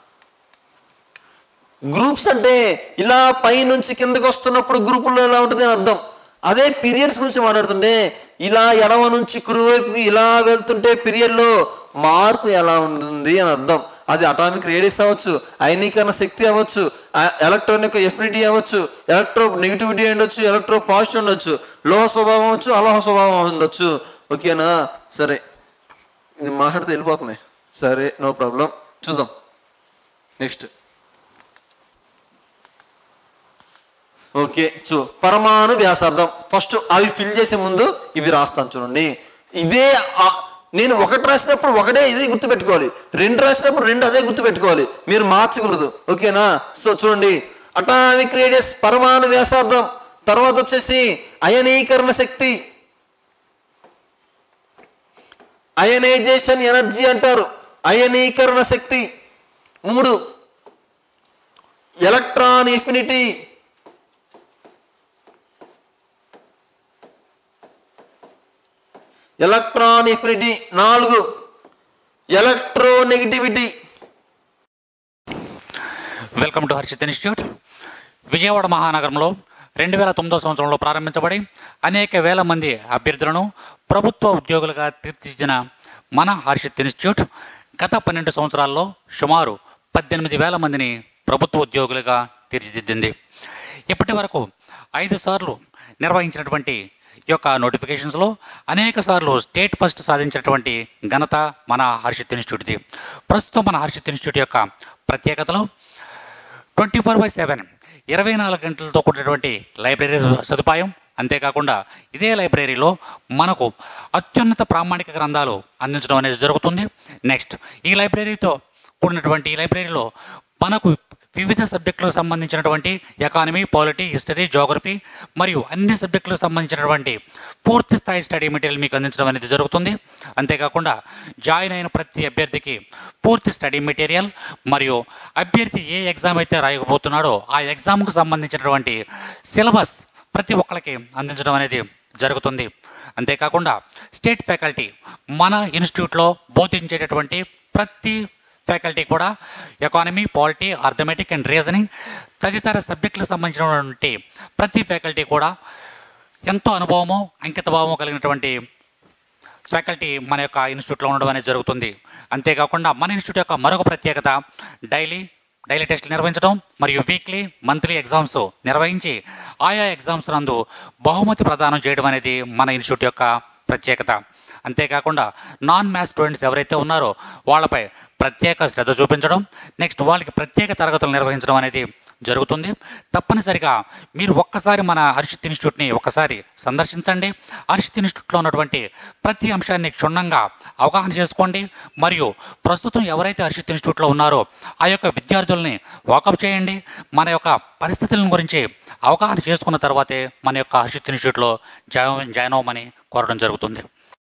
గ్రూప్స్ అంటే ఇలా పైనుంచి కిందకి వస్తున్నప్పుడు గ్రూపుల్లో ఎలా ఉంటుంది అని అర్థం. అదే పీరియడ్స్ గురించి మాట్లాడుతుంటే ఇలా ఎడమ నుంచి కుడివైపుకి ఇలా వెళ్తుంటే పీరియడ్లో మార్పు ఎలా ఉంటుంది అని అర్థం. అది అటామిక్ రేడియస్ అవ్వచ్చు, అయనీకరణ శక్తి అవ్వచ్చు, ఎలక్ట్రాన్ యొక్క ఎఫినిటీ అవ్వచ్చు, ఎలక్ట్రో నెగిటివిటీ ఉండొచ్చు, ఎలక్ట్రో పాజిటివ్ ఉండొచ్చు, లోహ స్వభావం అవ్వచ్చు, అలోహ స్వభావం ఉండొచ్చు. ఓకేనా? సరే, ఇది మాట్లాడితే వెళ్ళిపోతున్నాయి. సరే, నో ప్రాబ్లం. చూద్దాం నెక్స్ట్. ఓకే, చూ పరమాణు వ్యాసార్థం. ఫస్ట్ అవి ఫిల్ చేసే ముందు ఇవి రాస్తాను చూడండి. ఇదే నేను ఒకటి రాసినప్పుడు ఒకటే ఇది గుర్తుపెట్టుకోవాలి, రెండు రాసినప్పుడు రెండు అదే గుర్తుపెట్టుకోవాలి, మీరు మార్చకూడదు. ఓకేనా? సో చూడండి, అటామిక్ రేడియస్ పరమాణు వ్యాసార్థం, తర్వాత వచ్చేసి అయనీకరణ శక్తి, అయనైజేషన్ ఎనర్జీ అంటారు, అయనీకరణ శక్తి. మూడు ఎలక్ట్రాన్ ఎఫినిటీ, ఎలక్ట్రాన్ ఎఫినిటీ. నాలుగు electronegativity. Welcome to Harshit institute. Vijayawada మహానగరంలో రెండు వేల తొమ్మిదో సంవత్సరంలో ప్రారంభించబడి అనేక వేల మంది అభ్యర్థులను ప్రభుత్వ ఉద్యోగులుగా తీర్చిదిద్దిన మన హర్షిత్ ఇన్స్టిట్యూట్ గత పన్నెండు సంవత్సరాల్లో సుమారు పద్దెనిమిది వేల మందిని ప్రభుత్వ ఉద్యోగులుగా తీర్చిదిద్దింది. ఇప్పటి వరకు ఐదు సార్లు నిర్వహించినటువంటి ఈ యొక్క నోటిఫికేషన్స్లో అనేక సార్లు స్టేట్ ఫస్ట్ సాధించినటువంటి ఘనత మన హర్షిత్ ఇన్స్టిట్యూట్ది. ప్రస్తుతం మన హర్షిత్ ఇన్స్టిట్యూట్ యొక్క ప్రత్యేకతలు ట్వంటీ ఫోర్ బై సెవెన్ ఇరవై నాలుగు గంటలతో కూడినటువంటి లైబ్రరీ సదుపాయం. అంతేకాకుండా ఇదే లైబ్రరీలో మనకు అత్యున్నత ప్రామాణిక గ్రంథాలు అందించడం అనేది జరుగుతుంది. నెక్స్ట్, ఈ లైబ్రరీతో కూడినటువంటి ఈ లైబ్రరీలో మనకు వివిధ సబ్జెక్టులకు సంబంధించినటువంటి ఎకానమీ, పాలిటీ, హిస్టరీ, జోగ్రఫీ మరియు అన్ని సబ్జెక్టులకు సంబంధించినటువంటి పూర్తి స్థాయి స్టడీ మెటీరియల్ మీకు అందించడం అనేది జరుగుతుంది. అంతేకాకుండా జాయిన్ అయిన ప్రతి అభ్యర్థికి పూర్తి స్టడీ మెటీరియల్ మరియు అభ్యర్థి ఏ ఎగ్జామ్ అయితే రాయకపోతున్నాడో ఆ ఎగ్జామ్కు సంబంధించినటువంటి సిలబస్ ప్రతి ఒక్కరికి అందించడం అనేది జరుగుతుంది. అంతేకాకుండా స్టేట్ ఫ్యాకల్టీ మన ఇన్స్టిట్యూట్లో బోధించేటటువంటి ప్రతి ఫ్యాకల్టీ కూడా economy, polity, arithmetic and reasoning తదితర సబ్జెక్టులకు సంబంధించినటువంటి ప్రతి ఫ్యాకల్టీ కూడా ఎంతో అనుభవము, అంకిత భావము కలిగినటువంటి ఫ్యాకల్టీ మన యొక్క ఇన్స్టిట్యూట్లో ఉండడం అనేది జరుగుతుంది. అంతేకాకుండా మన ఇన్స్టిట్యూట్ యొక్క మరొక ప్రత్యేకత డైలీ డైలీ టెస్టులు నిర్వహించడం మరియు వీక్లీ, మంత్లీ ఎగ్జామ్స్ నిర్వహించి ఆయా ఎగ్జామ్స్ నందు బహుమతి ప్రదానం చేయడం అనేది మన ఇన్స్టిట్యూట్ యొక్క ప్రత్యేకత. అంతేకాకుండా నాన్ మ్యాథ్స్ స్టూడెంట్స్ ఎవరైతే ఉన్నారో వాళ్ళపై ప్రత్యేక శ్రద్ధ చూపించడం, నెక్స్ట్ వాళ్ళకి ప్రత్యేక తరగతులు నిర్వహించడం అనేది జరుగుతుంది. తప్పనిసరిగా మీరు ఒక్కసారి మన హర్షిత్ ఇన్స్టిట్యూట్ని ఒక్కసారి సందర్శించండి. హర్షిత్ ఇన్స్టిట్యూట్లో ఉన్నటువంటి ప్రతి అంశాన్ని క్షుణ్ణంగా అవగాహన చేసుకోండి. మరియు ప్రస్తుతం ఎవరైతే హర్షిత్ ఇన్స్టిట్యూట్లో ఉన్నారో ఆ యొక్క విద్యార్థుల్ని వాకప్ చేయండి. మన యొక్క పరిస్థితుల గురించి అవగాహన చేసుకున్న తర్వాతే మన యొక్క హర్షిత్ ఇన్స్టిట్యూట్లో జాయిన్ జాయిన్ అవ్వమని కోరడం జరుగుతుంది.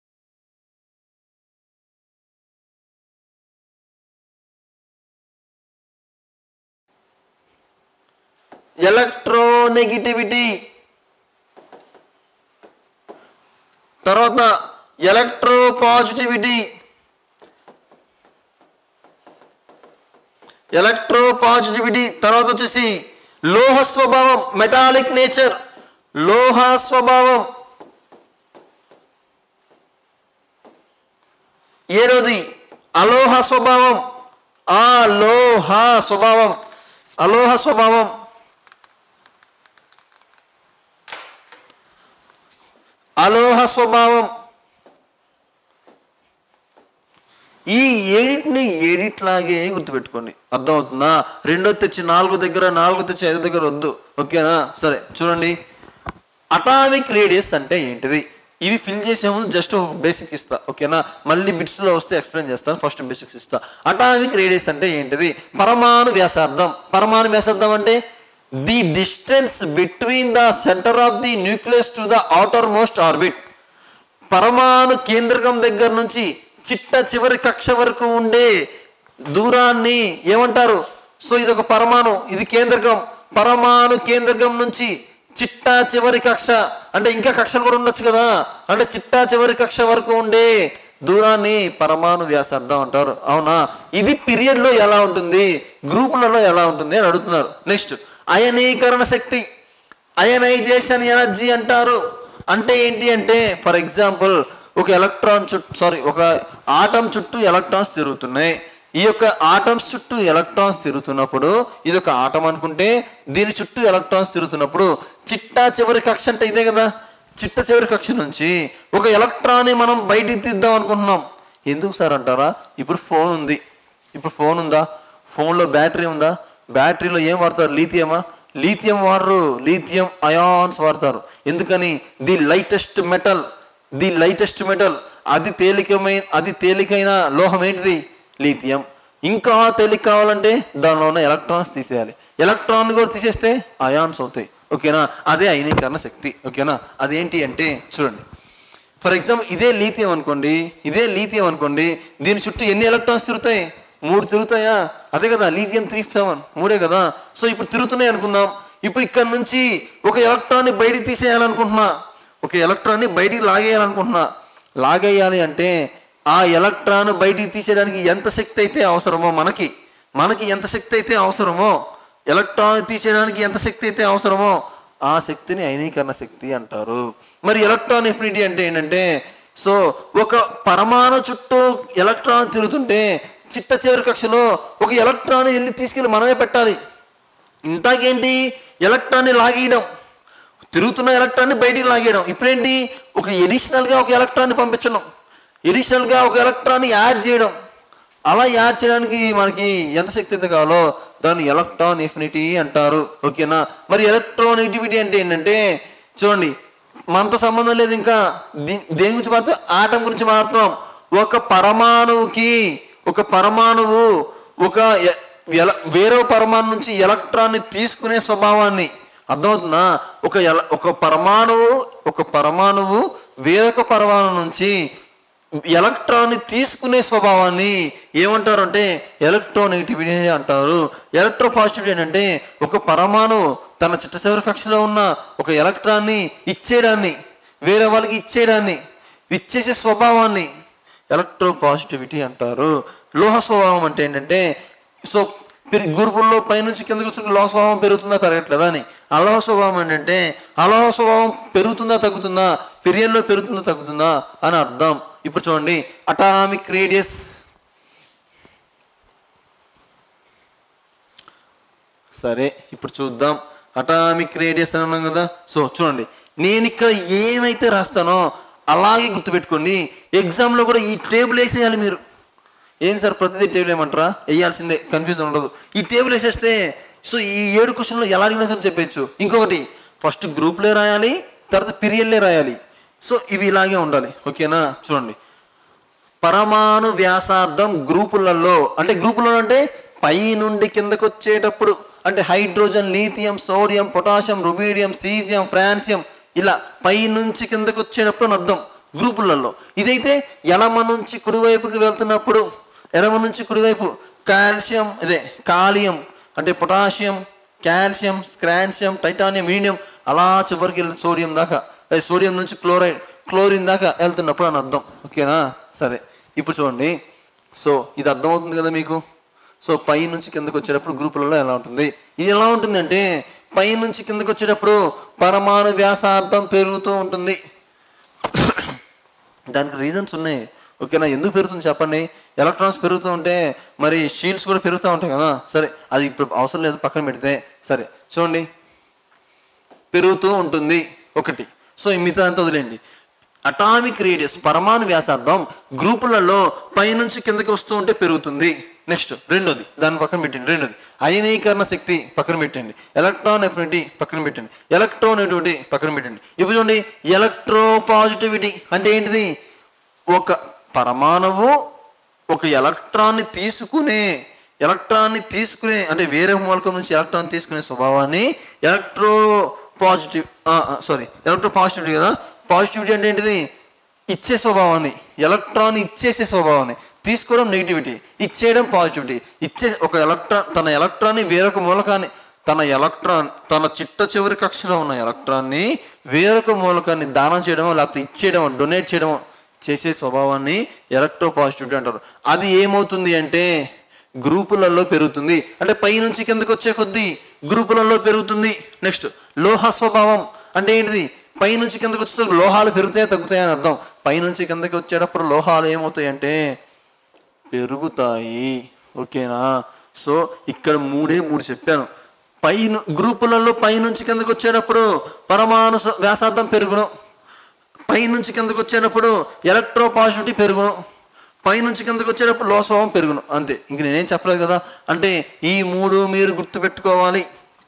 ఎలక్ట్రోనెగటివిటీ, తర్వాత ఎలక్ట్రో పాజిటివిటీ, ఎలక్ట్రో పాజిటివిటీ తర్వాత వచ్చేసి లోహ స్వభావం, మెటాలిక్ నేచర్, లోహ స్వభావం. ఏడోది అలోహ స్వభావం, అలోహ స్వభావం, అలోహ స్వభావం. అలోహ స్వభావం. ఈ ఏడిట్ని ఏడిట్లాగే గుర్తుపెట్టుకోండి, అర్థమవుతుందా? రెండో తెచ్చి నాలుగు దగ్గర, నాలుగు తెచ్చి ఐదు దగ్గర వద్దు, ఓకేనా? సరే చూడండి, అటామిక్ రేడియస్ అంటే ఏంటిది? ఇవి ఫిల్ చేసే ముందు జస్ట్ ఒక బేసిక్ ఇస్తా, ఓకేనా? మళ్ళీ బిట్స్లో వస్తే ఎక్స్ప్లెయిన్ చేస్తాను. ఫస్ట్ బేసిక్స్ ఇస్తా. అటామిక్ రేడియస్ అంటే ఏంటిది? పరమాణు వ్యాసార్థం. పరమాణు వ్యాసార్థం అంటే the distance between the centre of the nucleus to the outermost orbit. పరమాణు కేంద్రకం దగ్గర నుంచి చిట్ట చివరి కక్ష వరకు ఉండే దూరాన్ని ఏమంటారు? సో ఇది ఒక పరమాణు, ఇది కేంద్రకం. పరమాణు కేంద్రకం నుంచి చిట్టా చివరి కక్ష అంటే ఇంకా కక్షలు కూడా ఉండొచ్చు కదా, అంటే చిట్టా చివరి కక్ష వరకు ఉండే దూరాన్ని పరమాణు వ్యాసార్థం అంటారు. అవునా? ఇది పీరియడ్ లో ఎలా ఉంటుంది, గ్రూపులలో ఎలా ఉంటుంది అని అడుగుతున్నారు. నెక్స్ట్ అయనీకరణ శక్తి, అయనైజేషన్ ఎనర్జీ అంటారు. అంటే ఏంటి అంటే, ఫర్ ఎగ్జాంపుల్ ఒక ఎలక్ట్రాన్ చుట్టూ సారీ ఒక ఆటం చుట్టూ ఎలక్ట్రాన్స్ తిరుగుతున్నాయి. ఈ యొక్క ఆటమ్స్ చుట్టూ ఎలక్ట్రాన్స్ తిరుగుతున్నప్పుడు, ఇది ఒక ఆటం అనుకుంటే దీని చుట్టూ ఎలక్ట్రాన్స్ తిరుగుతున్నప్పుడు చిట్టా చివరి కక్ష అంటే ఇదే కదా, చిట్ట చివరి కక్ష నుంచి ఒక ఎలక్ట్రాన్ని మనం బయటికి తీద్దాం అనుకుంటున్నాం. ఎందుకు సార్ అంటారా? ఇప్పుడు ఫోన్ ఉంది, ఇప్పుడు ఫోన్ ఉందా? ఫోన్లో బ్యాటరీ ఉందా? బ్యాటరీలో ఏం వాడతారు? లీథియమా? లీథియం వాడరు, లీథియం అయాన్స్ వాడతారు. ఎందుకని? The lightest metal, the lightest metal, అది తేలికమైన అది తేలికైన లోహం ఏంటిది? లీథియం. ఇంకా తేలిక కావాలంటే దానిలో ఉన్న ఎలక్ట్రాన్స్ తీసేయాలి. ఎలక్ట్రాన్ కూడా తీసేస్తే అయాన్స్ అవుతాయి, ఓకేనా? అదే అయనీకరణ శక్తి, ఓకేనా? అదేంటి అంటే చూడండి, ఫర్ ఎగ్జాంపుల్ ఇదే లీథియం అనుకోండి, ఇదే లీథియం అనుకోండి, దీని చుట్టూ ఎన్ని ఎలక్ట్రాన్స్ తిరుగుతాయి? మూడు తిరుగుతాయా? అదే కదా లీథియం త్రీ సెవెన్, మూడే కదా. సో ఇప్పుడు తిరుగుతున్నాయి అనుకుందాం. ఇప్పుడు ఇక్కడ నుంచి ఒక ఎలక్ట్రాన్ని బయటికి తీసేయాలనుకుంటున్నా, ఒక ఎలక్ట్రాన్ని బయటికి లాగేయాలనుకుంటున్నా. లాగేయాలి అంటే ఆ ఎలక్ట్రాన్ బయటికి తీసేయడానికి ఎంత శక్తి అయితే అవసరమో, మనకి మనకి ఎంత శక్తి అయితే అవసరమో, ఎలక్ట్రాన్ తీసేయడానికి ఎంత శక్తి అయితే అవసరమో ఆ శక్తిని అయనీకరణ శక్తి అంటారు. మరి ఎలక్ట్రాన్ ఎఫినిటీ అంటే ఏంటంటే, సో ఒక పరమాణు చుట్టూ ఎలక్ట్రాన్ తిరుగుతుంటే చిట్ట చివరి కక్షలో ఒక ఎలక్ట్రాన్ వెళ్ళి తీసుకెళ్ళి మనమే పెట్టాలి. ఇంతకేంటి? ఎలక్ట్రాన్ని లాగేయడం, తిరుగుతున్న ఎలక్ట్రాన్ని బయటికి లాగేయడం. ఇప్పుడేంటి? ఒక ఎడిషనల్గా ఒక ఎలక్ట్రాన్ని పంపించడం, ఎడిషనల్గా ఒక ఎలక్ట్రాన్ని యాడ్ చేయడం. అలా యాడ్ చేయడానికి మనకి ఎంత శక్తి అయితే కావాలో దాన్ని ఎలక్ట్రాన్ ఎఫినిటీ అంటారు, ఓకేనా? మరి ఎలక్ట్రాన్ నెగిటివిటీ అంటే ఏంటంటే, చూడండి మనతో సంబంధం లేదు, ఇంకా దేని గురించి మాట్లాడుతాం? ఆటం గురించి మాట్లాడుతున్నాం. ఒక పరమాణువుకి ఒక పరమాణువు ఒక వేరే పరమాణు నుంచి ఎలక్ట్రాన్ని తీసుకునే స్వభావాన్ని, అర్థమవుతుందా? ఒక ఎల ఒక పరమాణువు ఒక పరమాణువు వేరొక పరమాణు నుంచి ఎలక్ట్రాన్ని తీసుకునే స్వభావాన్ని ఏమంటారు అంటే ఎలక్ట్రోనెగటివిటీ అంటారు. ఎలక్ట్రో పాజిటివిటీ అంటే ఒక పరమాణువు తన చిట్ట చివరి కక్షలో ఉన్న ఒక ఎలక్ట్రాన్ని ఇచ్చేయడాన్ని, వేరే వాళ్ళకి ఇచ్చేయడాన్ని, ఇచ్చేసే స్వభావాన్ని ఎలక్ట్రో పాజిటివిటీ అంటారు. లోహ స్వభావం అంటే ఏంటంటే, సో గురుపుల్లో పైనుంచి కిందకి వచ్చి లోహ స్వభావం పెరుగుతుందా పెరగట్లేదా అని. అలోహ స్వభావం ఏంటంటే అలోహ స్వభావం పెరుగుతుందా తగ్గుతుందా, పీరియడ్లో పెరుగుతుందా తగ్గుతుందా అని అర్థం. ఇప్పుడు చూడండి, అటామిక్ రేడియస్, సరే ఇప్పుడు చూద్దాం. అటామిక్ రేడియస్ అని అన్నాం కదా. సో చూడండి, నేను ఇక్కడ ఏమైతే రాస్తానో అలాగే గుర్తుపెట్టుకోండి. ఎగ్జామ్లో కూడా ఈ టేబుల్ వేసేయాలి మీరు. ఏం సార్ ప్రతిదీ టేబుల్ ఏమంటారా? వేయాల్సిందే, కన్ఫ్యూజన్ ఉండదు. ఈ టేబుల్ వేసేస్తే సో ఈ ఏడు క్వశ్చన్లు ఎలా అడిగినా సరే చెప్పచ్చు. ఇంకొకటి, ఫస్ట్ గ్రూప్లే రాయాలి, తర్వాత పీరియడ్లే రాయాలి. సో ఇవి ఇలాగే ఉండాలి. ఓకేనా, చూడండి. పరమాణు వ్యాసార్థం గ్రూపులలో, అంటే గ్రూపులలో అంటే పై నుండి కిందకు వచ్చేటప్పుడు, అంటే hydrogen, lithium, sodium, potassium, rubidium, caesium, francium, ఇలా పై నుంచి కిందకు వచ్చేటప్పుడు అని అర్థం గ్రూపులలో. ఇదైతే ఎడమ నుంచి కుడివైపుకి వెళ్తున్నప్పుడు, ఎడమ నుంచి కుడివైపు కాల్షియం, ఇదే కాలియం అంటే పొటాషియం, కాల్షియం, స్క్రాన్షియం, టైటానియం, మీడియం, అలా చివరికి వెళ్తే సోడియం దాకా, సోడియం నుంచి క్లోరైడ్, క్లోరిన్ దాకా వెళ్తున్నప్పుడు అని అర్థం. ఓకేనా, సరే. ఇప్పుడు చూడండి, సో ఇది అర్థమవుతుంది కదా మీకు. సో పై నుంచి కిందకు వచ్చేటప్పుడు గ్రూపులలో ఎలా ఉంటుంది, ఇది ఎలా ఉంటుంది అంటే పై నుంచి కిందకు వచ్చేటప్పుడు పరమాణు వ్యాసార్థం పెరుగుతూ ఉంటుంది. దానికి రీజన్స్ ఉన్నాయి. ఓకేనా, ఎందుకు పెరుగుతుంది చెప్పండి. ఎలక్ట్రాన్స్ పెరుగుతూ ఉంటే మరి షీల్డ్స్ కూడా పెరుగుతూ ఉంటాయి కదా. సరే, అది ఇప్పుడు అవసరం లేదు, పక్కన పెడితే. సరే చూడండి, పెరుగుతూ ఉంటుంది ఒకటి. సో మిగతా అంతా వదిలేండి. అటామిక్ రేడియస్, పరమాణు వ్యాసార్థం గ్రూపులలో పైనుంచి కిందకి వస్తూ ఉంటే పెరుగుతుంది. నెక్స్ట్ రెండోది, దాన్ని పక్కన పెట్టండి. రెండోది అయనీకరణ శక్తి పక్కన పెట్టండి. ఎలక్ట్రాన్ ఎఫినిటీ పక్కన పెట్టండి. ఎలక్ట్రోనెగిటివిటీ పక్కన పెట్టండి. ఇప్పుడు చూడండి, ఎలక్ట్రో పాజిటివిటీ అంటే ఏంటిది? ఒక పరమాణువు ఒక ఎలక్ట్రాన్ని తీసుకునే ఎలక్ట్రాన్ని తీసుకునే అంటే వేరే మూలకం నుంచి ఎలక్ట్రాన్ తీసుకునే స్వభావాన్ని electropositive sorry electropositivity కదా. పాజిటివిటీ అంటే ఏంటిది? ఇచ్చే స్వభావాన్ని, ఎలక్ట్రాన్ ఇచ్చేసే స్వభావాన్ని. తీసుకోవడం నెగిటివిటీ, ఇచ్చేయడం పాజిటివిటీ. ఇచ్చే ఒక ఎలక్ట్రాన్ తన ఎలక్ట్రాన్ని వేరొక మూలకాన్ని, తన ఎలక్ట్రాన్ తన చిట్ట చివరి కక్షలో ఉన్న ఎలక్ట్రాన్ని వేరొక మూలకాన్ని దానం చేయడమో లేకపోతే ఇచ్చేయడమో డొనేట్ చేయడమో చేసే స్వభావాన్ని ఎలక్ట్రో పాజిటివిటీ అంటారు. అది ఏమవుతుంది అంటే గ్రూపులలో పెరుగుతుంది. అంటే పై నుంచి కిందకు వచ్చే కొద్దీ గ్రూపులలో పెరుగుతుంది. నెక్స్ట్ లోహ స్వభావం అంటే ఏంటిది? పై నుంచి కిందకు వచ్చే లోహాలు పెరుగుతాయా తగ్గుతాయా అని అర్థం. పై నుంచి కిందకి వచ్చేటప్పుడు లోహాలు ఏమవుతాయి అంటే పెరుగుతాయి. ఓకేనా, సో ఇక్కడ మూడే మూడు చెప్పాను. పై గ్రూపులలో పై నుంచి కిందకు వచ్చేటప్పుడు పరమాణు వ్యాసార్థం పెరుగును, పై నుంచి కిందకు వచ్చేటప్పుడు ఎలక్ట్రో పాజిటివిటీ పెరుగును, పై నుంచి కిందకు వచ్చేటప్పుడు లోహ స్వభావం పెరుగును. అంతే, ఇంక నేనేం చెప్పలేదు కదా. అంటే ఈ మూడు మీరు గుర్తుపెట్టుకోవాలి.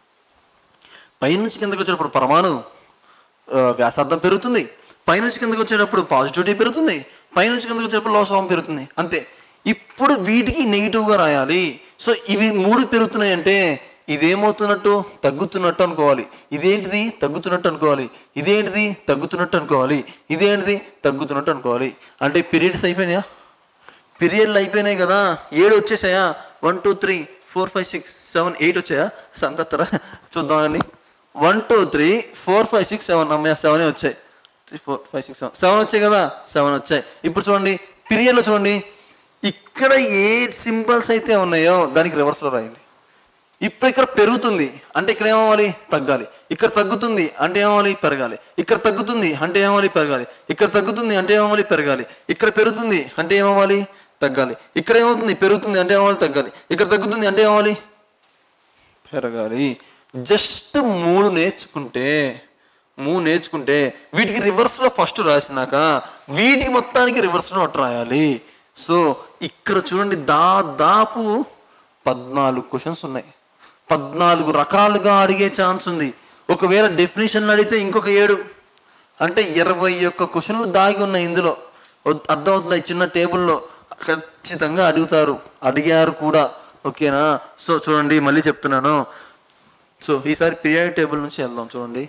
పై నుంచి కిందకు వచ్చేటప్పుడు పరమాణు వ్యాసార్థం పెరుగుతుంది, పైనుంచి కిందకు వచ్చేటప్పుడు పాజిటివిటీ పెరుగుతుంది, పైనుంచి కిందకు వచ్చేటప్పుడు లోహ స్వభావం పెరుగుతుంది. అంతే. ఇప్పుడు వీటికి నెగిటివ్గా రాయాలి. సో ఇవి మూడు పెరుగుతున్నాయి అంటే ఇదేమవుతున్నట్టు? తగ్గుతున్నట్టు అనుకోవాలి. ఇదేంటిది? తగ్గుతున్నట్టు అనుకోవాలి. ఇదేంటిది? తగ్గుతున్నట్టు అనుకోవాలి. ఇదేంటిది? తగ్గుతున్నట్టు అనుకోవాలి. అంటే పీరియడ్స్ అయిపోయినాయా? పీరియడ్లు అయిపోయినాయి కదా. ఏడు వచ్చేసాయా? One two three four five six seven eight వచ్చాయా? సంకత్తరా చూద్దామండి. One two three four five six seven అమ్మాయి సెవెనే వచ్చాయి. Three four five six seven seven వచ్చాయి కదా. సెవెన్ వచ్చాయి. ఇప్పుడు చూడండి, పీరియడ్లో చూడండి, ఇక్కడ ఏ సింబల్స్ అయితే ఉన్నాయో దానికి రివర్స్లో రాయండి. ఇప్పుడు ఇక్కడ పెరుగుతుంది అంటే ఇక్కడ ఏమవ్వాలి? తగ్గాలి. ఇక్కడ తగ్గుతుంది అంటే ఏమవ్వాలి? పెరగాలి. ఇక్కడ తగ్గుతుంది అంటే ఏమవ్వాలి? పెరగాలి. ఇక్కడ తగ్గుతుంది అంటే ఏమవ్వాలి? పెరగాలి. ఇక్కడ పెరుగుతుంది అంటే ఏమవ్వాలి? తగ్గాలి. ఇక్కడ ఏమవుతుంది? పెరుగుతుంది అంటే ఏమవ్వాలి? తగ్గాలి. ఇక్కడ తగ్గుతుంది అంటే ఏమవ్వాలి? పెరగాలి. జస్ట్ మూడు నేర్చుకుంటే మూడు నేర్చుకుంటే వీటికి రివర్స్లో ఫస్ట్ రాసినాక వీటికి మొత్తానికి రివర్స్లో ఒకటి రాయాలి. సో ఇక్కడ చూడండి, దాదాపు పద్నాలుగు క్వశ్చన్స్ ఉన్నాయి. పద్నాలుగు రకాలుగా అడిగే ఛాన్స్ ఉంది. ఒకవేళ డెఫినేషన్లు అడిగితే ఇంకొక ఏడు, అంటే ఇరవై ఒక్క క్వశ్చన్లు దాగి ఉన్నాయి ఇందులో. అర్థమవుతున్నాయి. చిన్న టేబుల్లో ఖచ్చితంగా అడుగుతారు, అడిగారు కూడా. ఓకేనా, సో చూడండి మళ్ళీ చెప్తున్నాను. సో ఈసారి పీరియాడిక్ టేబుల్ నుంచి వెళ్దాం. చూడండి,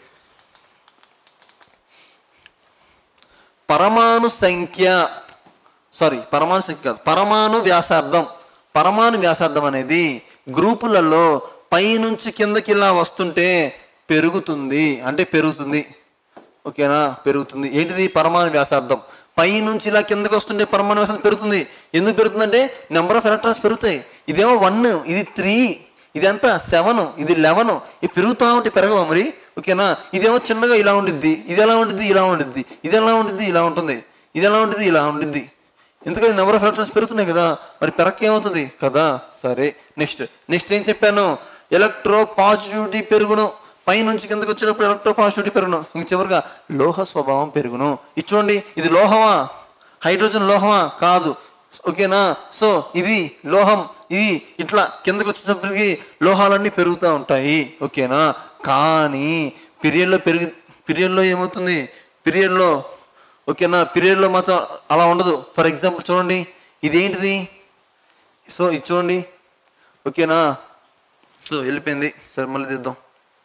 పరమాణు సంఖ్య సారీ పరమాణు సంఖ్య కాదు పరమాణు వ్యాసార్థం. పరమాణు వ్యాసార్థం అనేది గ్రూపులలో పై నుంచి కిందకి ఇలా వస్తుంటే పెరుగుతుంది, అంటే పెరుగుతుంది. ఓకేనా, పెరుగుతుంది. ఏంటిది? పరమాణు వ్యాసార్థం. పై నుంచి ఇలా కిందకి వస్తుంటే పరమాణు వ్యాసార్థం పెరుగుతుంది. ఎందుకు పెరుగుతుందంటే నెంబర్ ఆఫ్ ఎలక్ట్రాన్స్ పెరుగుతాయి. ఇదేమో వన్, ఇది త్రీ, ఇదంతా సెవెన్, ఇది లెవెన్. ఇది పెరుగుతూ ఉంటే పెరగవా మరి? ఓకేనా, ఇదేమో చిన్నగా ఇలా ఉండిద్ది, ఇది ఎలా ఉండిద్ది? ఇలా ఉండిద్ది. ఇది ఎలా ఉండిద్ది? ఇలా ఉంటుంది. ఇది ఎలా ఉంటుంది? ఇలా ఉండిద్ది. ఎందుకంటే నెంబర్ ఆఫ్ ఎలక్ట్రాన్స్ పెరుగుతున్నాయి కదా, మరి పెరగక ఏమవుతుంది కదా. సరే, నెక్స్ట్ నెక్స్ట్ ఏం చెప్పాను? ఎలక్ట్రో పాజిటివిటీ పెరుగును. పై నుంచి కిందకి వచ్చేటప్పుడు ఎలక్ట్రో పాజిటివిటీ పెరుగును. ఇంక చివరిగా లోహ స్వభావం పెరుగును. ఇది చూడండి, ఇది లోహమా? హైడ్రోజన్ లోహమా? కాదు. ఓకేనా. సో ఇది లోహం, ఇది ఇట్లా కిందకి వచ్చేటప్పటికి లోహాలన్నీ పెరుగుతూ ఉంటాయి. ఓకేనా. కానీ పీరియడ్లో పెరిగి పీరియడ్లో ఏమవుతుంది, పీరియడ్లో ఓకేనా, పీరియడ్లో మాత్రం అలా ఉండదు. ఫర్ ఎగ్జాంపుల్ చూడండి, ఇదేంటిది, సో ఇది చూడండి. ఓకేనా. సో వెళ్ళిపోయింది, సరే మళ్ళీ తీద్దాం.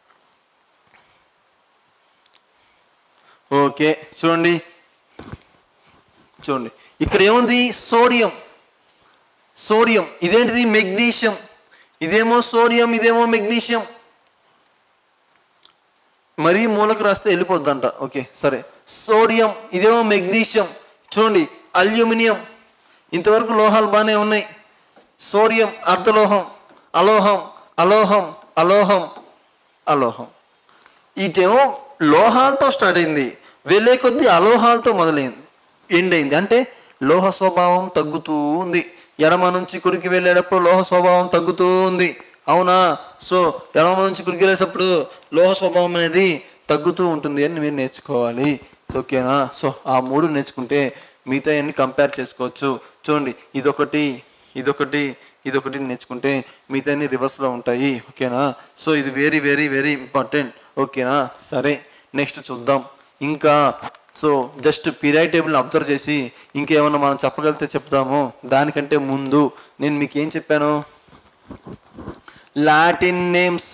ఓకే చూడండి, చూడండి ఇక్కడ ఏముంది, సోడియం. సోడియం ఇదేంటిది, మెగ్నీషియం. ఇదేమో సోడియం, ఇదేమో మెగ్నీషియం. మరీ మూలకు రాస్తే వెళ్ళిపోద్దంట. ఓకే సరే, సోడియం, ఇదేమో మెగ్నీషియం. చూడండి అల్యూమినియం. ఇంతవరకు లోహాలు బాగానే ఉన్నాయి. సోడియం అర్ధలోహం, అలోహం, అలోహం, అలోహం, అలోహం. ఇటేమో లోహాలతో స్టార్ట్ అయింది, వెళ్ళే కొద్దీ అలోహాలతో మొదలైంది, ఎండ్ అయింది. అంటే లోహ స్వభావం తగ్గుతూ ఉంది. ఎడమ నుంచి కురికి వెళ్ళేటప్పుడు లోహ స్వభావం తగ్గుతూ ఉంది, అవునా. సో ఎడమ నుంచి కురికి వెళ్ళేటప్పుడు లోహ స్వభావం అనేది తగ్గుతూ ఉంటుంది అని మీరు నేర్చుకోవాలి. ఓకేనా. సో ఆ మూడు నేర్చుకుంటే మిగతా అన్ని కంపేర్ చేసుకోవచ్చు. చూడండి ఇదొకటి, ఇదొకటి, ఇదొకటి నేర్చుకుంటే మిగతా అన్ని రివర్స్లో ఉంటాయి. ఓకేనా. సో ఇది వెరీ వెరీ వెరీ ఇంపార్టెంట్. ఓకేనా. సరే నెక్స్ట్ చూద్దాం. ఇంకా సో జస్ట్ పీరియడ్ టేబుల్ని అబ్జర్వ్ చేసి ఇంకేమన్నా మనం చెప్పగలిగితే చెప్తాము. దానికంటే ముందు నేను మీకు ఏం చెప్పాను, లాటిన్ నేమ్స్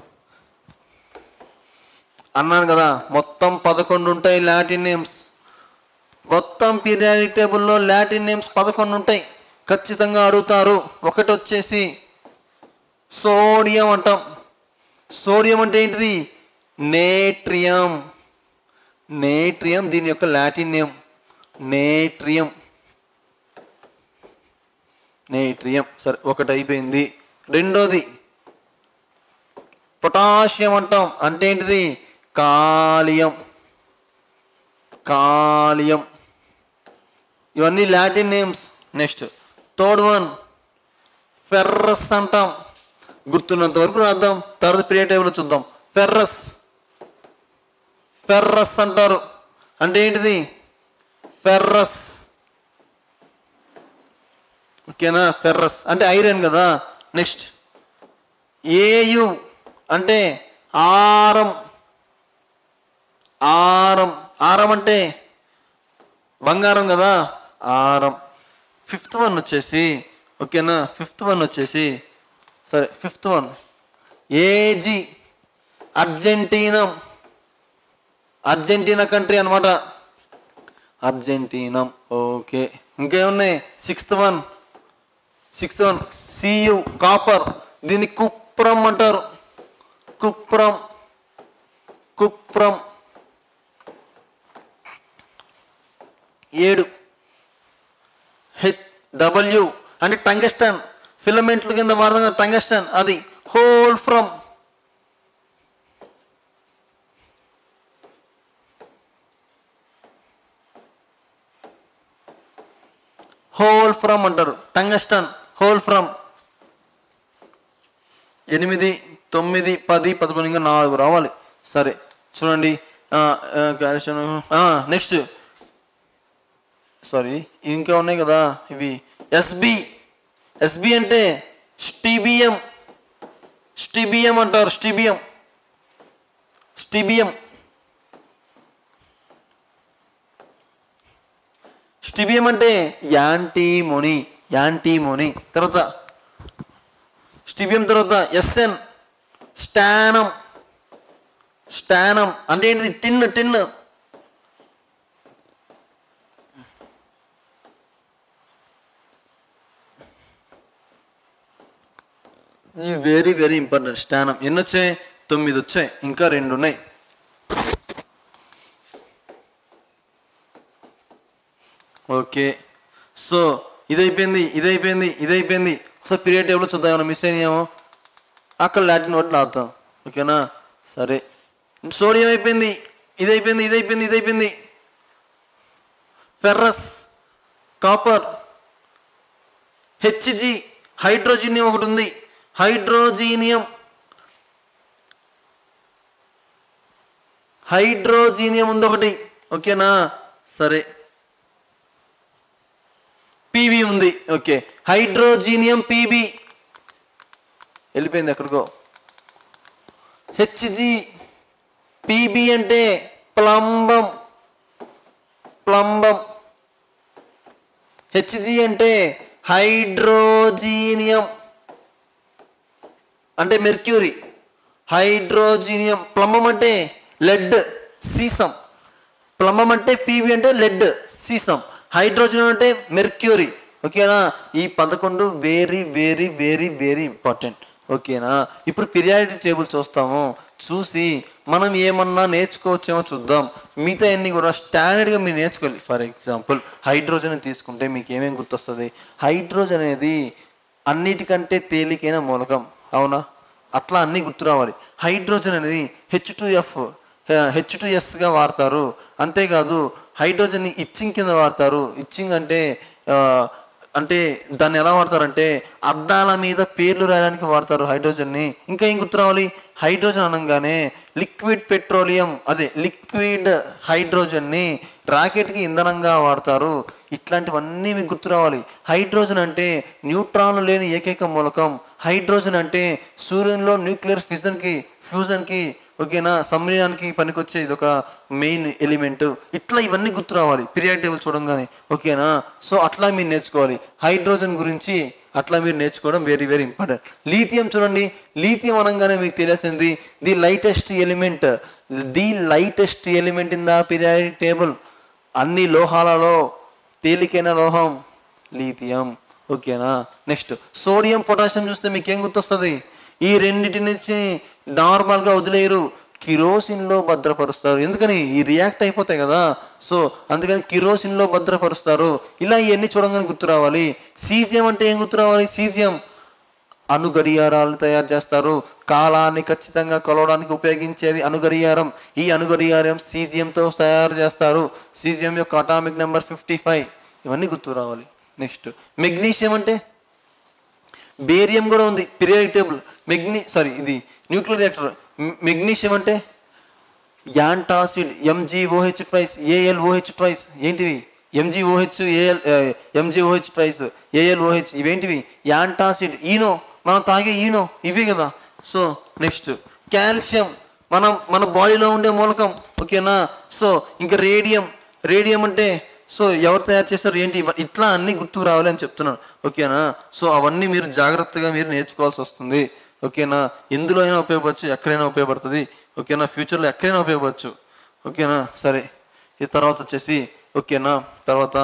అన్నాను కదా. మొత్తం పదకొండు ఉంటాయి లాటిన్ నేమ్స్. మొత్తం పీరియాడిక్ టేబుల్లో లాటిన్ నేమ్స్ పదకొండు ఉంటాయి, ఖచ్చితంగా అడుగుతారు. ఒకటి వచ్చేసి సోడియం అంటాం. సోడియం అంటే ఏంటిది, నేట్రియం. నేట్రియం దీని యొక్క లాటిన్ నేమ్ నేట్రియం. నేట్రియం సరే ఒకటి అయిపోయింది. రెండోది పొటాషియం అంటాం. అంటే ఏంటిది, కాలియం. కాలియం ఇవన్నీ Latin names. Next third one ferrous అంటాం. గుర్తున్నంత వరకు రాద్దాం, తర్వాత పీరియడ్ టేబుల్ చూద్దాం. ఫెర్రస్, ఫెర్రస్ అంటారు. అంటే ఏంటిది, ఫెర్రస్. ఓకేనా. ఫెర్రస్ అంటే ఐరన్ కదా. నెక్స్ట్ ఏయు అంటే ఆరం. ఆరం, ఆరం అంటే బంగారం కదా, ఆరం. ఫిఫ్త్ వన్ వచ్చేసి ఓకేనా, ఫిఫ్త్ వన్ వచ్చేసి సరే fifth one AG, argentum. Argentina country అనమాట, అర్జెంటీనం. ఓకే ఇంకేమున్నాయి, sixth one sixth one CU, copper. దీన్ని కుప్రం అంటారు. Cuprum, cuprum. ఏడు హెచ్ డబ్ల్యూ అంటే టంగస్టన్. ఫిలమెంట్ల కింద వాడదాం టంగస్టన్, అది హోల్ ఫ్రమ్. హోల్ ఫ్రమ్ అంటారు, టంగస్టన్, హోల్ ఫ్రమ్. ఎనిమిది, తొమ్మిది, పది, పదకొండు, ఇంకా నాలుగు రావాలి. సరే చూడండి. నెక్స్ట్ సారీ ఇంకా ఉన్నాయి కదా ఇవి. ఎస్బి, ఎస్బి అంటే స్టీబియం. స్టీబియం అంటారు, స్టీబియం, స్టీబియం. స్టీబియం అంటే యాంటీమోనీ, యాంటీమోనీ. తర్వాత స్టీబియం తర్వాత ఎస్ఎన్, స్టానం. స్టానం అంటే ఏంటిది, టిన్, టిన్. ఇది వెరీ వెరీ ఇంపార్టెంట్. స్టానం ఎన్ని వచ్చాయి, తొమ్మిది వచ్చాయి, ఇంకా రెండు ఉన్నాయి. ఓకే సో ఇదైపోయింది, ఇదైపోయింది, ఇదైపోయింది. సో పీరియడ్ టేబుల్ చూద్దాం, ఏమైనా మిస్ అయినాయేమో. అక్కడ లాటిన్ వర్డ్ ఆడతాం. ఓకేనా. సరే సోడియం అయిపోయింది, ఇదైపోయింది, ఇదైపోయింది, ఇదైపోయింది. ఫెర్రస్, కాపర్, హెచ్జి, హైడ్రోజీనియం ఒకటి ఉంది. హైడ్రోజీనియం, హైడ్రోజీనియం ఉంది ఒకటి. ఓకేనా. సరే పీబీ ఉంది. ఓకే, హైడ్రోజీనియం పీబీ వెళ్ళిపోయింది ఎక్కడికో. హెచ్జి పీబీ అంటే ప్లంబం, ప్లంబం. హెచ్జి అంటే హైడ్రోజీనియం అంటే మెర్క్యూరీ. హైడ్రోజీనియం. ప్లంబం అంటే లెడ్, సీసం. ప్లంబం అంటే పీబీ అంటే లెడ్, సీసం. హైడ్రోజన్ అంటే మెర్క్యూరీ. ఓకేనా, ఈ పదకొండు very very very very important. ఓకేనా, ఇప్పుడు పీరియాడిక్ టేబుల్ చూస్తాము. చూసి మనం ఏమన్నా నేర్చుకోవచ్చేమో చూద్దాం. మిగతా అన్ని కూడా స్టాండర్డ్గా మీరు నేర్చుకోవాలి. ఫర్ ఎగ్జాంపుల్ హైడ్రోజన్ తీసుకుంటే మీకు ఏమేమి గుర్తొస్తుంది? హైడ్రోజన్ అనేది అన్నిటికంటే తేలికైన మూలకం, అవునా? అట్లా అన్నీ గుర్తు రావాలి. హైడ్రోజన్ అనేది H two F H two ఎస్గా వాడతారు. అంతేకాదు హైడ్రోజన్ని ఇచ్చింగ్ కింద వాడతారు. ఇచ్చింగ్ అంటే అంటే దాన్ని ఎలా వాడతారంటే అద్దాల మీద పేర్లు రాయడానికి వాడతారు హైడ్రోజన్ని. ఇంకా ఏం గుర్తు రావాలి? హైడ్రోజన్ అనగానే లిక్విడ్ పెట్రోలియం, అదే లిక్విడ్ హైడ్రోజన్ని రాకెట్కి ఇంధనంగా వాడతారు. ఇట్లాంటివన్నీ మీకు గుర్తు రావాలి. హైడ్రోజన్ అంటే న్యూట్రాన్లు లేని ఏకైక మూలకం. హైడ్రోజన్ అంటే సూర్యునిలో న్యూక్లియర్ ఫిజన్కి ఫ్యూజన్కి ఓకేనా సంమ్మిళనానికి పనికొచ్చే ఇది ఒక మెయిన్ ఎలిమెంట్. ఇట్లా ఇవన్నీ గుర్తు రావాలి పీరియాడిక్ టేబుల్ చూడంగానే. ఓకేనా, సో అట్లా మీరు నేర్చుకోవాలి హైడ్రోజన్ గురించి. అట్లా మీరు నేర్చుకోవడం వెరీ వెరీ ఇంపార్టెంట్. లీథియం చూడండి. లీథియం అనగానే మీకు తెలిసింది the lightest element, the lightest element in the periodic table. అన్ని లోహాలలో తేలికైన లోహం లీథియం. ఓకేనా, నెక్స్ట్ సోడియం పొటాషియం చూస్తే మీకు ఏం గుర్తొస్తుంది? ఈ రెండింటి నుంచి నార్మల్గా వదిలేయరు, కిరోసిన్లో భద్రపరుస్తారు. ఎందుకని? ఈ రియాక్ట్ అయిపోతాయి కదా, సో అందుకని కిరోసిన్లో భద్రపరుస్తారు. ఇలా ఇవన్నీ చూడంగానే గుర్తు రావాలి. సీజియం అంటే ఏం గుర్తు రావాలి? సీజియం అణుగడియారాలను తయారు చేస్తారు. కాలాన్ని ఖచ్చితంగా కొలవడానికి ఉపయోగించేది అణుగడియారం. ఈ అణుగడియారం సీజియంతో తయారు చేస్తారు. సీజియం యొక్క అటామిక్ నెంబర్ ఫిఫ్టీ ఫైవ్. ఇవన్నీ గుర్తు రావాలి. నెక్స్ట్ మెగ్నీషియం అంటే బేరియం కూడా ఉంది పీరియాడిక్ టేబుల్. మెగ్నీ సారీ ఇది న్యూక్లియర్ రియాక్టర్. మెగ్నీషియం అంటే antacid, MGOH twice, ALOH twice. ఏంటివి? MGOH, AL MGOH twice, ALOH. ఇవేంటివి? యాంటాసిడ్. ఈనో, మనం తాగే ఈనో ఇవే కదా. సో నెక్స్ట్ కాల్షియం మనం మన బాడీలో ఉండే మూలకం. ఓకేనా, సో ఇంకా రేడియం. రేడియం అంటే సో ఎవరు తయారు చేస్తారు ఏంటి? ఇట్లా అన్నీ గుర్తుకు రావాలి అని చెప్తున్నాను. ఓకేనా, సో అవన్నీ మీరు జాగ్రత్తగా మీరు నేర్చుకోవాల్సి వస్తుంది. ఓకేనా, ఎందులో అయినా ఉపయోగపడచ్చు, ఎక్కడైనా ఉపయోగపడుతుంది. ఓకేనా, ఫ్యూచర్లో ఎక్కడైనా ఉపయోగపడచ్చు. ఓకేనా, సరే. ఈ తర్వాత వచ్చేసి ఓకేనా తర్వాత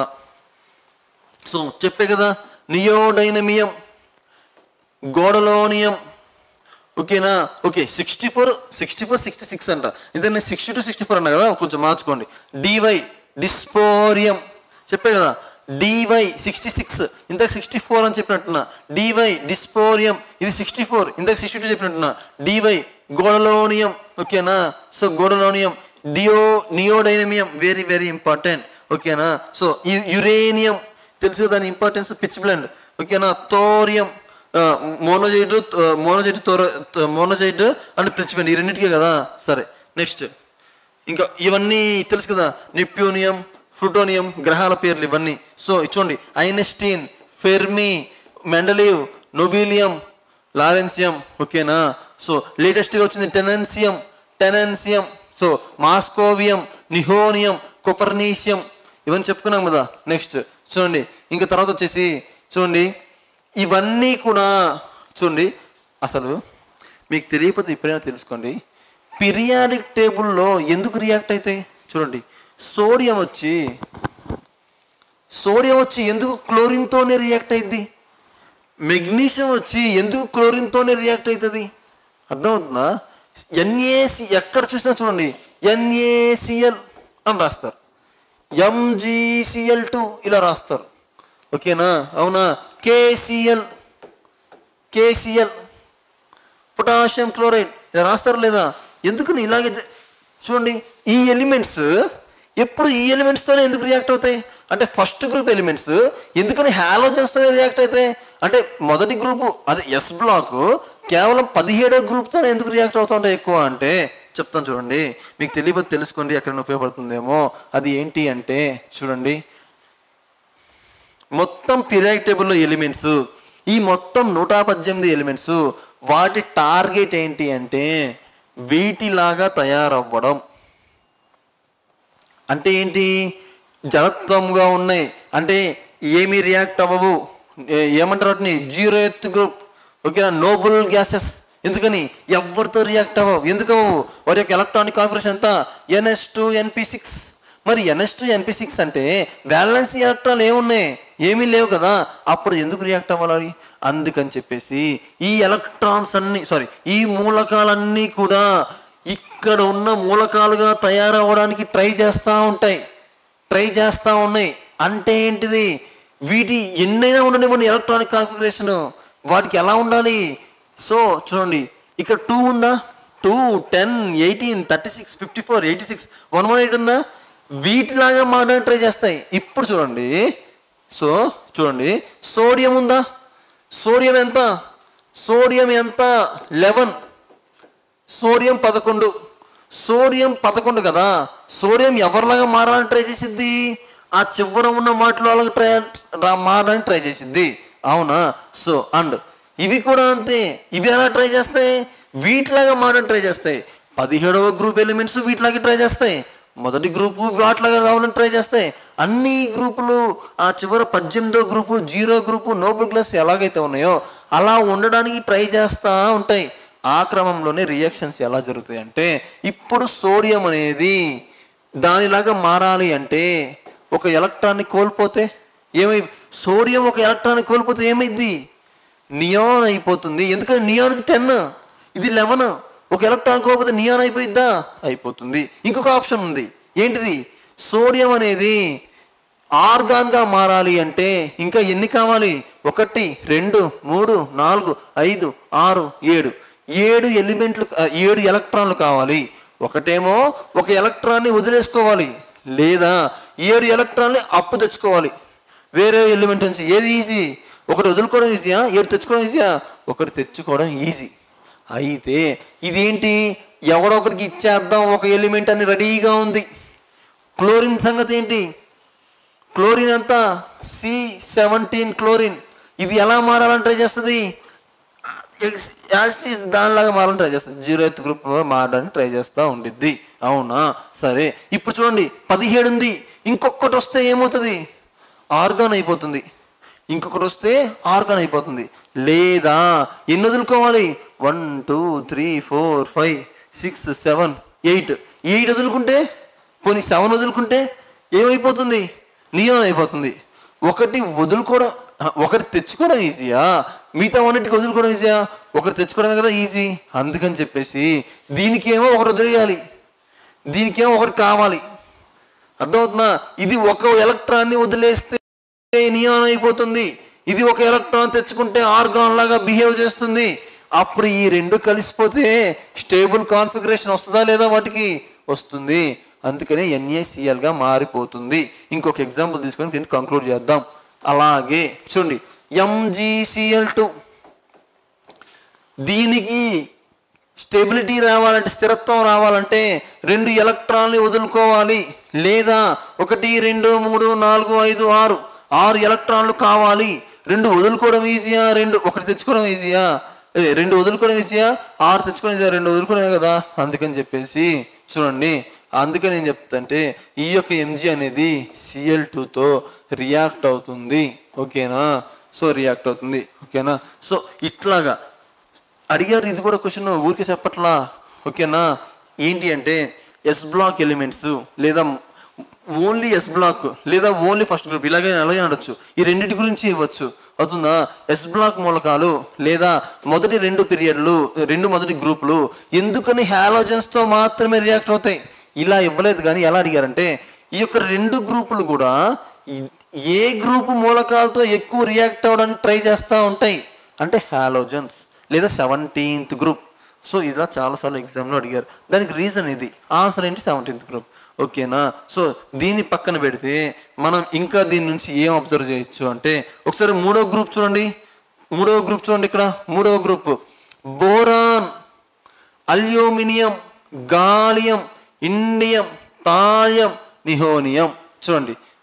సో చెప్పే కదా నియోడైనమియం, గోడలోనియం. ఓకేనా, okay sixty four sixty four sixty six అంట. ఇదే సిక్స్టీ టూ సిక్స్టీ ఫోర్ అన్నా కదా, కొంచెం మార్చుకోండి. డివై డిస్పోరియం చెప్పే కదా. డివై సిక్స్టీ సిక్స్ ఇంతకు సిక్స్టీ ఫోర్ అని చెప్పినట్టున్నా. డివై డిస్పోరియం ఇది సిక్స్టీ ఫోర్ ఇంతకు సిక్స్టీ టూ చెప్పినట్టున్నా. DY gadolinium. ఓకేనా, సో గోడలోనియం. డియో నియోడైనమియం వెరీ వెరీ ఇంపార్టెంట్. ఓకేనా, సో యురేనియం తెలుసు దాని ఇంపార్టెన్స్, పిచ్ బ్లెండ్. ఓకేనా, థోరియం మోనోజైడ్ మోనోజైడ్ తోర మోనోజైడ్ అండ్ పిచ్ బ్లెండ్ ఈ రెండింటికే కదా. సరే నెక్స్ట్ ఇంకా ఇవన్నీ తెలుసు కదా. నెప్ట్యూనియం, ప్లూటోనియం గ్రహాల పేర్లు ఇవన్నీ. సో చూడండి Einstein, Fermi, Mendeleev, nobelium, lawrencium. ఓకేనా, సో లేటెస్ట్గా వచ్చింది టెనెన్సియం టెనెన్సియం సో మాస్కోవియం, నిహోనియం, కొపర్నీషియం ఇవన్నీ చెప్పుకున్నాం కదా. నెక్స్ట్ చూడండి ఇంకా తర్వాత వచ్చేసి చూడండి ఇవన్నీ కూడా చూడండి. అసలు మీకు తెలియకపోతే ఇప్పుడైనా తెలుసుకోండి. పీరియాడిక్ టేబుల్లో ఎందుకు రియాక్ట్ అవుతాయి చూడండి. సోడియం వచ్చి సోడియం వచ్చి ఎందుకు క్లోరిన్తోనే రియాక్ట్ అయింది. మెగ్నీషియం వచ్చి ఎందుకు క్లోరిన్తోనే రియాక్ట్ అవుతుంది. అర్థమవుతుందా? ఎన్ఏసి ఎక్కడ చూసినా చూడండి ఎన్ఏసిఎల్ అని రాస్తారు, ఎంజీసిఎల్ టూ ఇలా రాస్తారు. ఓకేనా, అవునా. కేసిఎల్ కేసిఎల్ పొటాషియం క్లోరైడ్ ఇలా రాస్తారు లేదా? ఎందుకని ఇలాగే చూడండి. ఈ ఎలిమెంట్స్ ఎప్పుడు ఈ ఎలిమెంట్స్తోనే ఎందుకు రియాక్ట్ అవుతాయి అంటే ఫస్ట్ గ్రూప్ ఎలిమెంట్స్ ఎందుకని హాలోజన్స్తోనే రియాక్ట్ అవుతాయి అంటే మొదటి గ్రూపు అదే ఎస్ బ్లాక్ కేవలం పదిహేడో గ్రూప్తోనే ఎందుకు రియాక్ట్ అవుతూ ఉంటాయి ఎక్కువ అంటే చెప్తాను చూడండి. మీకు తెలియకపోతే తెలుసుకోండి, ఎక్కడైనా ఉపయోగపడుతుందేమో. అది ఏంటి అంటే చూడండి మొత్తం పీరియాడిక్ టేబుల్లో ఎలిమెంట్స్, ఈ మొత్తం నూట పద్దెనిమిది ఎలిమెంట్స్ వాటి టార్గెట్ ఏంటి అంటే వీటిలాగా తయారవ్వడం. అంటే ఏంటి? జడత్వంగా ఉన్నాయి, అంటే ఏమి రియాక్ట్ అవ్వవు, ఏమంటారు వాటిని? జీరో ఎర్త్ గ్రూప్, ఓకేనా? Noble gases. ఎందుకని? ఎవరితో రియాక్ట్ అవ్వవు. ఎందుకు అవ్వవు? వారి యొక్క ఎలక్ట్రానిక్ కాన్ఫిగరేషన్ ఎంత? Ns two np six. మరి ఎన్ఎస్ టూ ఎన్పి సిక్స్ అంటే వ్యాలెన్సీ ఎలక్ట్రాన్లు ఏమున్నాయి? ఏమీ లేవు కదా, అప్పుడు ఎందుకు రియాక్ట్ అవ్వాలి? అందుకని చెప్పేసి ఈ ఎలక్ట్రాన్స్ అన్ని సారీ ఈ మూలకాలన్నీ కూడా ఇక్కడ ఉన్న మూలకాలుగా తయారవ్వడానికి ట్రై చేస్తూ ఉంటాయి, ట్రై చేస్తూ ఉన్నాయి. అంటే ఏంటిది? వీటి ఎన్నైనా ఉండనివ్వండి ఎలక్ట్రానిక్ కాన్ఫిగరేషన్, వాటికి ఎలా ఉండాలి? సో చూడండి, ఇక్కడ టూ ఉందా? Two ten eighteen thirty six fifty four eighty six one one eight ఉందా? వీటిలాగా మారడానికి ట్రై చేస్తాయి. ఇప్పుడు చూడండి, సో చూడండి, సోడియం ఉందా? సోడియం ఎంత? సోడియం ఎంత? లెవెన్. సోడియం పదకొండు. సోడియం పదకొండు కదా, సోడియం ఎవరిలాగా మారాలని ట్రై చేసిద్ది? ఆ చివర ఉన్న వాటిలో అలాగే ట్రై మారడానికి ట్రై చేసిద్ది, అవునా? సో అండ్ ఇవి కూడా అంతే, ఇవి ఎలా ట్రై చేస్తాయి? వీటిలాగా మారడానికి ట్రై చేస్తాయి. పదిహేడవ గ్రూప్ ఎలిమెంట్స్ వీటిలాగే ట్రై చేస్తాయి, మొదటి గ్రూపు వాటిలాగా రావాలని ట్రై చేస్తాయి. అన్ని గ్రూపులు ఆ చివర పద్దెనిమిదో group, zero group, noble glass ఎలాగైతే ఉన్నాయో అలా ఉండడానికి ట్రై చేస్తూ ఉంటాయి. ఆ క్రమంలోనే రియాక్షన్స్ ఎలా జరుగుతాయి అంటే, ఇప్పుడు సోడియం అనేది దానిలాగా మారాలి అంటే ఒక ఎలక్ట్రాన్ని కోల్పోతే ఏమై సోడియం ఒక ఎలక్ట్రాన్ని కోల్పోతే ఏమైంది? నియాన్ అయిపోతుంది. ఎందుకంటే నియాన్కి టెన్, ఇది లెవెన్. ఒక ఎలక్ట్రాన్ కోల్పోతే నియాన్ అయిపోయిద్దా? అయిపోతుంది. ఇంకొక ఆప్షన్ ఉంది, ఏంటిది? సోడియం అనేది ఆర్గాన్గా మారాలి అంటే ఇంకా ఎన్ని కావాలి? ఒకటి రెండు మూడు నాలుగు ఐదు ఆరు ఏడు ఏడు ఎలిమెంట్లు, ఏడు ఎలక్ట్రాన్లు కావాలి. ఒకటేమో ఒక ఎలక్ట్రాన్ని వదిలేసుకోవాలి, లేదా ఏడు ఎలక్ట్రాన్ని అప్పు తెచ్చుకోవాలి వేరే ఎలిమెంట్ నుంచి. ఏది ఈజీ? ఒకటి వదులుకోవడం ఈజీయా? ఏడు తెచ్చుకోవడం ఈజీయా? ఒకటి తెచ్చుకోవడం ఈజీ. అయితే ఇదేంటి? ఎవడొకరికి ఇచ్చేద్దాం ఒక ఎలిమెంట్ అని రెడీగా ఉంది. క్లోరిన్ సంగతి ఏంటి? క్లోరిన్ అంతా సి సెవెంటీన్ క్లోరిన్. ఇది ఎలా మారాలని ట్రై చేస్తుంది? యాస్టీస్ దానిలాగా మారాలని ట్రై చేస్తుంది, జీరో ఎత్ గ్రూప్ మారడానికి ట్రై చేస్తూ ఉండిద్ది, అవునా? సరే, ఇప్పుడు చూడండి, పదిహేడు ఉంది. ఇంకొకటి వస్తే ఏమవుతుంది? ఆర్గాన్ అయిపోతుంది. ఇంకొకటి వస్తే ఆర్గాన్ అయిపోతుంది. లేదా ఎన్ని వదులుకోవాలి? One two three four five six seven eight eight వదులుకుంటే, పోనీ సెవెన్ వదులుకుంటే ఏమైపోతుంది? నియాన్ అయిపోతుంది. ఒకటి వదులుకోవడం, ఒకటి తెచ్చుకోవడం ఈజీయా? మిగతా అన్నిటికి వదులుకోవడం ఈజీయా? ఒకటి తెచ్చుకోవడమే కదా ఈజీ. అందుకని చెప్పేసి దీనికేమో ఒకటి వదిలేయాలి, దీనికేమో ఒకటి కావాలి. అర్థమవుతుందా? ఇది ఒక ఎలక్ట్రాన్ని వదిలేస్తే నియాన్ అయిపోతుంది, ఇది ఒక ఎలక్ట్రాన్ తెచ్చుకుంటే ఆర్గాన్ లాగా బిహేవ్ చేస్తుంది. అప్పుడు ఈ రెండు కలిసిపోతే స్టేబుల్ కాన్ఫిగరేషన్ వస్తుందా లేదా? వాటికి వస్తుంది. అందుకనే ఎన్ఏసిఎల్గా మారిపోతుంది. ఇంకొక ఎగ్జాంపుల్ తీసుకొని దీన్ని కంక్లూడ్ చేద్దాం. అలాగే చూడండి, ఎంజీసీఎల్ టూ, దీనికి స్టెబిలిటీ రావాలంటే, స్థిరత్వం రావాలంటే రెండు ఎలక్ట్రాన్ని వదులుకోవాలి, లేదా ఒకటి రెండు మూడు నాలుగు ఐదు ఆరు ఆరు ఎలక్ట్రాన్లు కావాలి. రెండు వదులుకోవడం ఈజీయా? రెండు ఒకటి తెచ్చుకోవడం ఈజీయా? రెండు వదులుకోవడం ఈజీయా? ఆరు తెచ్చుకోవడం ఈజీయా? రెండు వదులుకోవడమే కదా. అందుకని చెప్పేసి చూడండి, అందుకని ఏం చెప్తాంటే ఈ యొక్క ఎంజీ అనేది సిఎల్ టూతో రియాక్ట్ అవుతుంది, ఓకేనా? సో రియాక్ట్ అవుతుంది, ఓకేనా? సో ఇట్లాగా అడిగారు, ఇది కూడా క్వశ్చన్ ఊరికే చెప్పట్లా, ఓకేనా? ఏంటి అంటే ఎస్ బ్లాక్ ఎలిమెంట్స్, లేదా ఓన్లీ ఎస్ బ్లాక్, లేదా ఓన్లీ ఫస్ట్ గ్రూప్, ఇలాగే అలాగే అనొచ్చు. ఈ రెండింటి గురించి ఇవ్వచ్చు, అవుతుందా? ఎస్ బ్లాక్ మూలకాలు లేదా మొదటి రెండు పీరియడ్లు, రెండు మొదటి గ్రూపులు ఎందుకని హాలోజన్స్తో మాత్రమే రియాక్ట్ అవుతాయి, ఇలా ఇవ్వలేదు. కానీ ఎలా అడిగారంటే ఈ యొక్క రెండు గ్రూపులు కూడా ఏ గ్రూపు మూలకాలతో ఎక్కువ రియాక్ట్ అవ్వడానికి ట్రై చేస్తూ ఉంటాయి అంటే హాలోజన్స్ లేదా సెవెంటీన్త్ గ్రూప్. సో ఇలా చాలాసార్లు ఎగ్జామ్లో అడిగారు. దానికి రీజన్ ఇది, ఆన్సర్ ఏంటి? సెవెంటీన్త్ గ్రూప్, ఓకేనా? సో దీన్ని పక్కన పెడితే మనం ఇంకా దీని నుంచి ఏం అబ్జర్వ్ చేయొచ్చు అంటే, ఒకసారి మూడవ గ్రూప్ చూడండి. మూడవ గ్రూప్ చూడండి, ఇక్కడ మూడవ group boron, aluminium, gallium, indium, thallium, nihonium. చూడండి,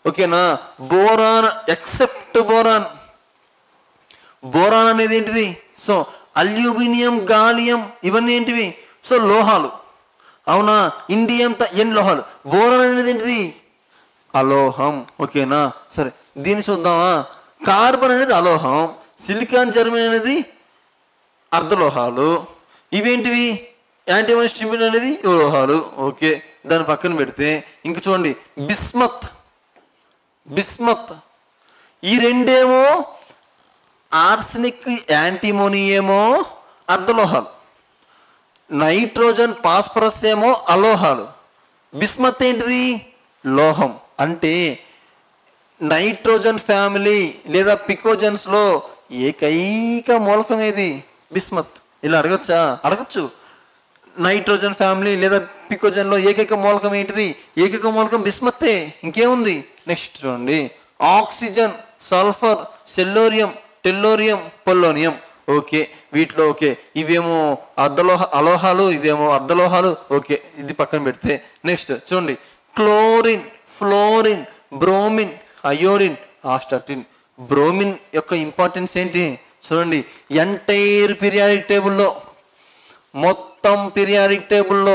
ఓకేనా. Boron except boron. బోరాన్ అనేది ఏంటిది? సో అల్యూమినియం, గాలియం ఇవన్నీ ఏంటివి? సో లోహాలు, అవునా. ఇండియం ఎన్ లోహాలు. బోరాన్ అనేది ఏంటిది? అలోహం. ఓకేనా. సరే దీన్ని చూద్దామా. కార్బన్ అనేది అలోహం, సిలికాన్, జర్మనీ అనేది అర్ధలోహాలు. ఇవేంటివి? యాంటీమనీ స్టిమిన్ అనేది లోహాలు. ఓకే, దాని పక్కన పెడితే ఇంక చూడండి బిస్మత్. బిస్మత్ ఈ రెండేమో ఆర్సెనిక్, యాంటీమోనీ ఏమో అర్ధలోహాలు, నైట్రోజన్, ఫాస్ఫరస్ ఏమో అలోహాలు. బిస్మత్ ఏంటిది? లోహం. అంటే నైట్రోజన్ ఫ్యామిలీ లేదా పికోజన్స్లో ఏకైక మూలకం ఏది? బిస్మత్. ఇలా అడగచ్చా? అడగచ్చు. నైట్రోజన్ ఫ్యామిలీ లేదా పికోజన్లో ఏకైక మూలకం ఏంటిది? ఏకైక మూలకం బిస్మత్తే, ఇంకేముంది. నెక్స్ట్ చూడండి oxygen, sulphur, selenium, tellurium, polonium. Okay, వీటిలో ఓకే ఇవేమో అర్ధలోహ అలోహాలు, ఇదేమో అర్ధలోహాలు. ఓకే, ఇది పక్కన పెడితే నెక్స్ట్ చూడండి chlorine, fluorine, bromine, iodine, astatine. Bromine యొక్క ఇంపార్టెన్స్ ఏంటి చూడండి. ఎంటైర్ పీరియాడిక్ టేబుల్లో, మొత్తం పీరియాడిక్ టేబుల్లో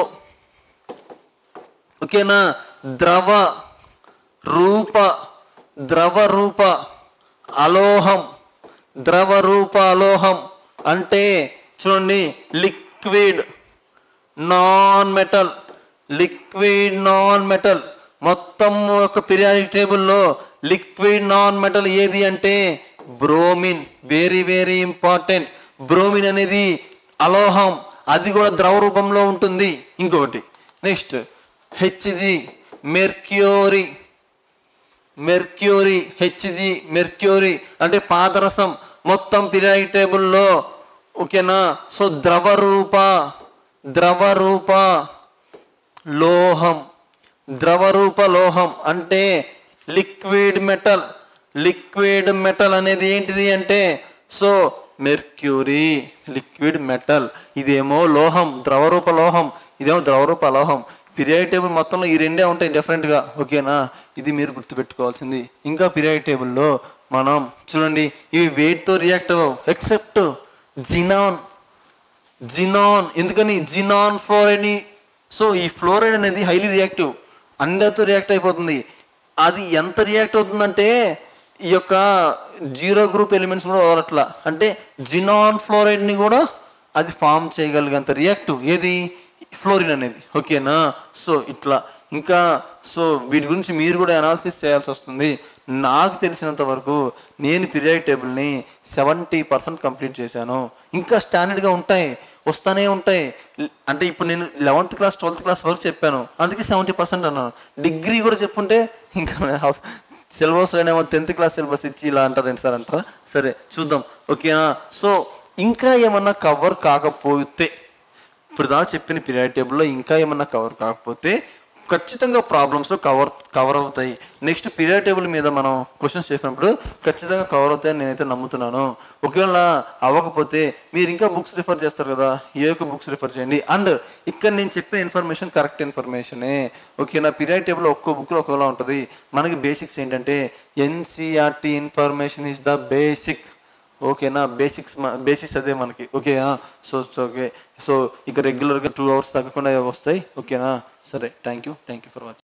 ఓకేనా ద్రవ రూప ద్రవ రూప అలోహం. ద్రవ రూప అలోహం అంటే చూడండి liquid, non metal. Liquid, non metal. మొత్తం ఒక పీరియాడిక్ టేబుల్లో లిక్విడ్, నాన్ మెటల్ ఏది అంటే bromine. Very very important. Bromine అనేది అలోహం, అది కూడా ద్రవ రూపంలో ఉంటుంది. ఇంకొకటి next HG, mercury. Mercury, HG, mercury అంటే పాదరసం. మొత్తం పీరియాడిక్ టేబుల్లో ఓకేనా. సో ద్రవరూప, ద్రవరూప లోహం. ద్రవరూప లోహం అంటే లిక్విడ్ మెటల్. లిక్విడ్ మెటల్ అనేది ఏంటిది అంటే సో మెర్క్యూరీ, లిక్విడ్ మెటల్. ఇదేమో లోహం, ద్రవరూప లోహం. ఇదేమో ద్రవరూప లోహం. పీరియాడిక్ టేబుల్ మొత్తంలో ఈ రెండే ఉంటాయి డిఫరెంట్గా. ఓకేనా, ఇది మీరు గుర్తుపెట్టుకోవాల్సింది. ఇంకా పీరియాడిక్ టేబుల్లో మనం చూడండి ఇవి వెయిట్తో రియాక్ట్ అవ్వవు ఎక్సెప్ట్ జినాన్. జినాన్ ఎందుకని? Xenon fluoride. సో ఈ ఫ్లోరైడ్ అనేది హైలీ రియాక్టివ్, అందరితో రియాక్ట్ అయిపోతుంది. అది ఎంత రియాక్ట్ అవుతుందంటే ఈ యొక్క జీరో గ్రూప్ ఎలిమెంట్స్ కూడా అట్లా. అంటే జినాన్ ఫ్లోరైడ్ని కూడా అది ఫామ్ చేయగలిగేంత రియాక్టివ్ ఏది? ఫ్లోరిన్ అనేది. ఓకేనా. సో ఇట్లా ఇంకా సో వీటి గురించి మీరు కూడా అనాలిసిస్ చేయాల్సి వస్తుంది. నాకు తెలిసినంత వరకు నేను పీరియాడిక్ టేబుల్ని సెవెంటీ పర్సెంట్ కంప్లీట్ చేశాను. ఇంకా స్టాండర్డ్గా ఉంటాయి, వస్తూనే ఉంటాయి. అంటే ఇప్పుడు నేను లెవెన్త్ క్లాస్ ట్వెల్త్ క్లాస్ వరకు చెప్పాను, అందుకే సెవెంటీ పర్సెంట్ అన్నాను. డిగ్రీ కూడా చెప్పుంటే ఇంకా సిలబస్లోనేమో టెన్త్ క్లాస్ సిలబస్ ఇచ్చి ఇలా అంటారు సార్ అంటారా. సరే చూద్దాం. ఓకేనా. సో ఇంకా ఏమన్నా కవర్ కాకపోతే, ఇప్పుడు దాకా చెప్పిన పీరియాడిక్ టేబుల్లో ఇంకా ఏమన్నా కవర్ కాకపోతే ఖచ్చితంగా ప్రాబ్లమ్స్లో కవర్ కవర్ అవుతాయి. నెక్స్ట్ పీరియాడిక్ టేబుల్ మీద మనం క్వశ్చన్స్ చేసినప్పుడు ఖచ్చితంగా కవర్ అవుతాయని నేనైతే నమ్ముతున్నాను. ఒకవేళ అవ్వకపోతే మీరు ఇంకా బుక్స్ రిఫర్ చేస్తారు కదా, ఏ యొక్క బుక్స్ రిఫర్ చేయండి. అండ్ ఇక్కడ నేను చెప్పిన ఇన్ఫర్మేషన్ కరెక్ట్ ఇన్ఫర్మేషనే. ఓకేనా. పీరియాడిక్ టేబుల్ ఒక్కో బుక్లో ఒకలా ఉంటుంది. మనకి బేసిక్స్ ఏంటంటే NCERT information is the basic. ఓకేనా. బేసిక్స్ బేసిక్స్ అదే మనకి. ఓకేనా. సో ఓకే సో ఇక రెగ్యులర్గా టూ అవర్స్ తగ్గకుండా వస్తాయి. ఓకేనా. సరే thank you thank you for watching.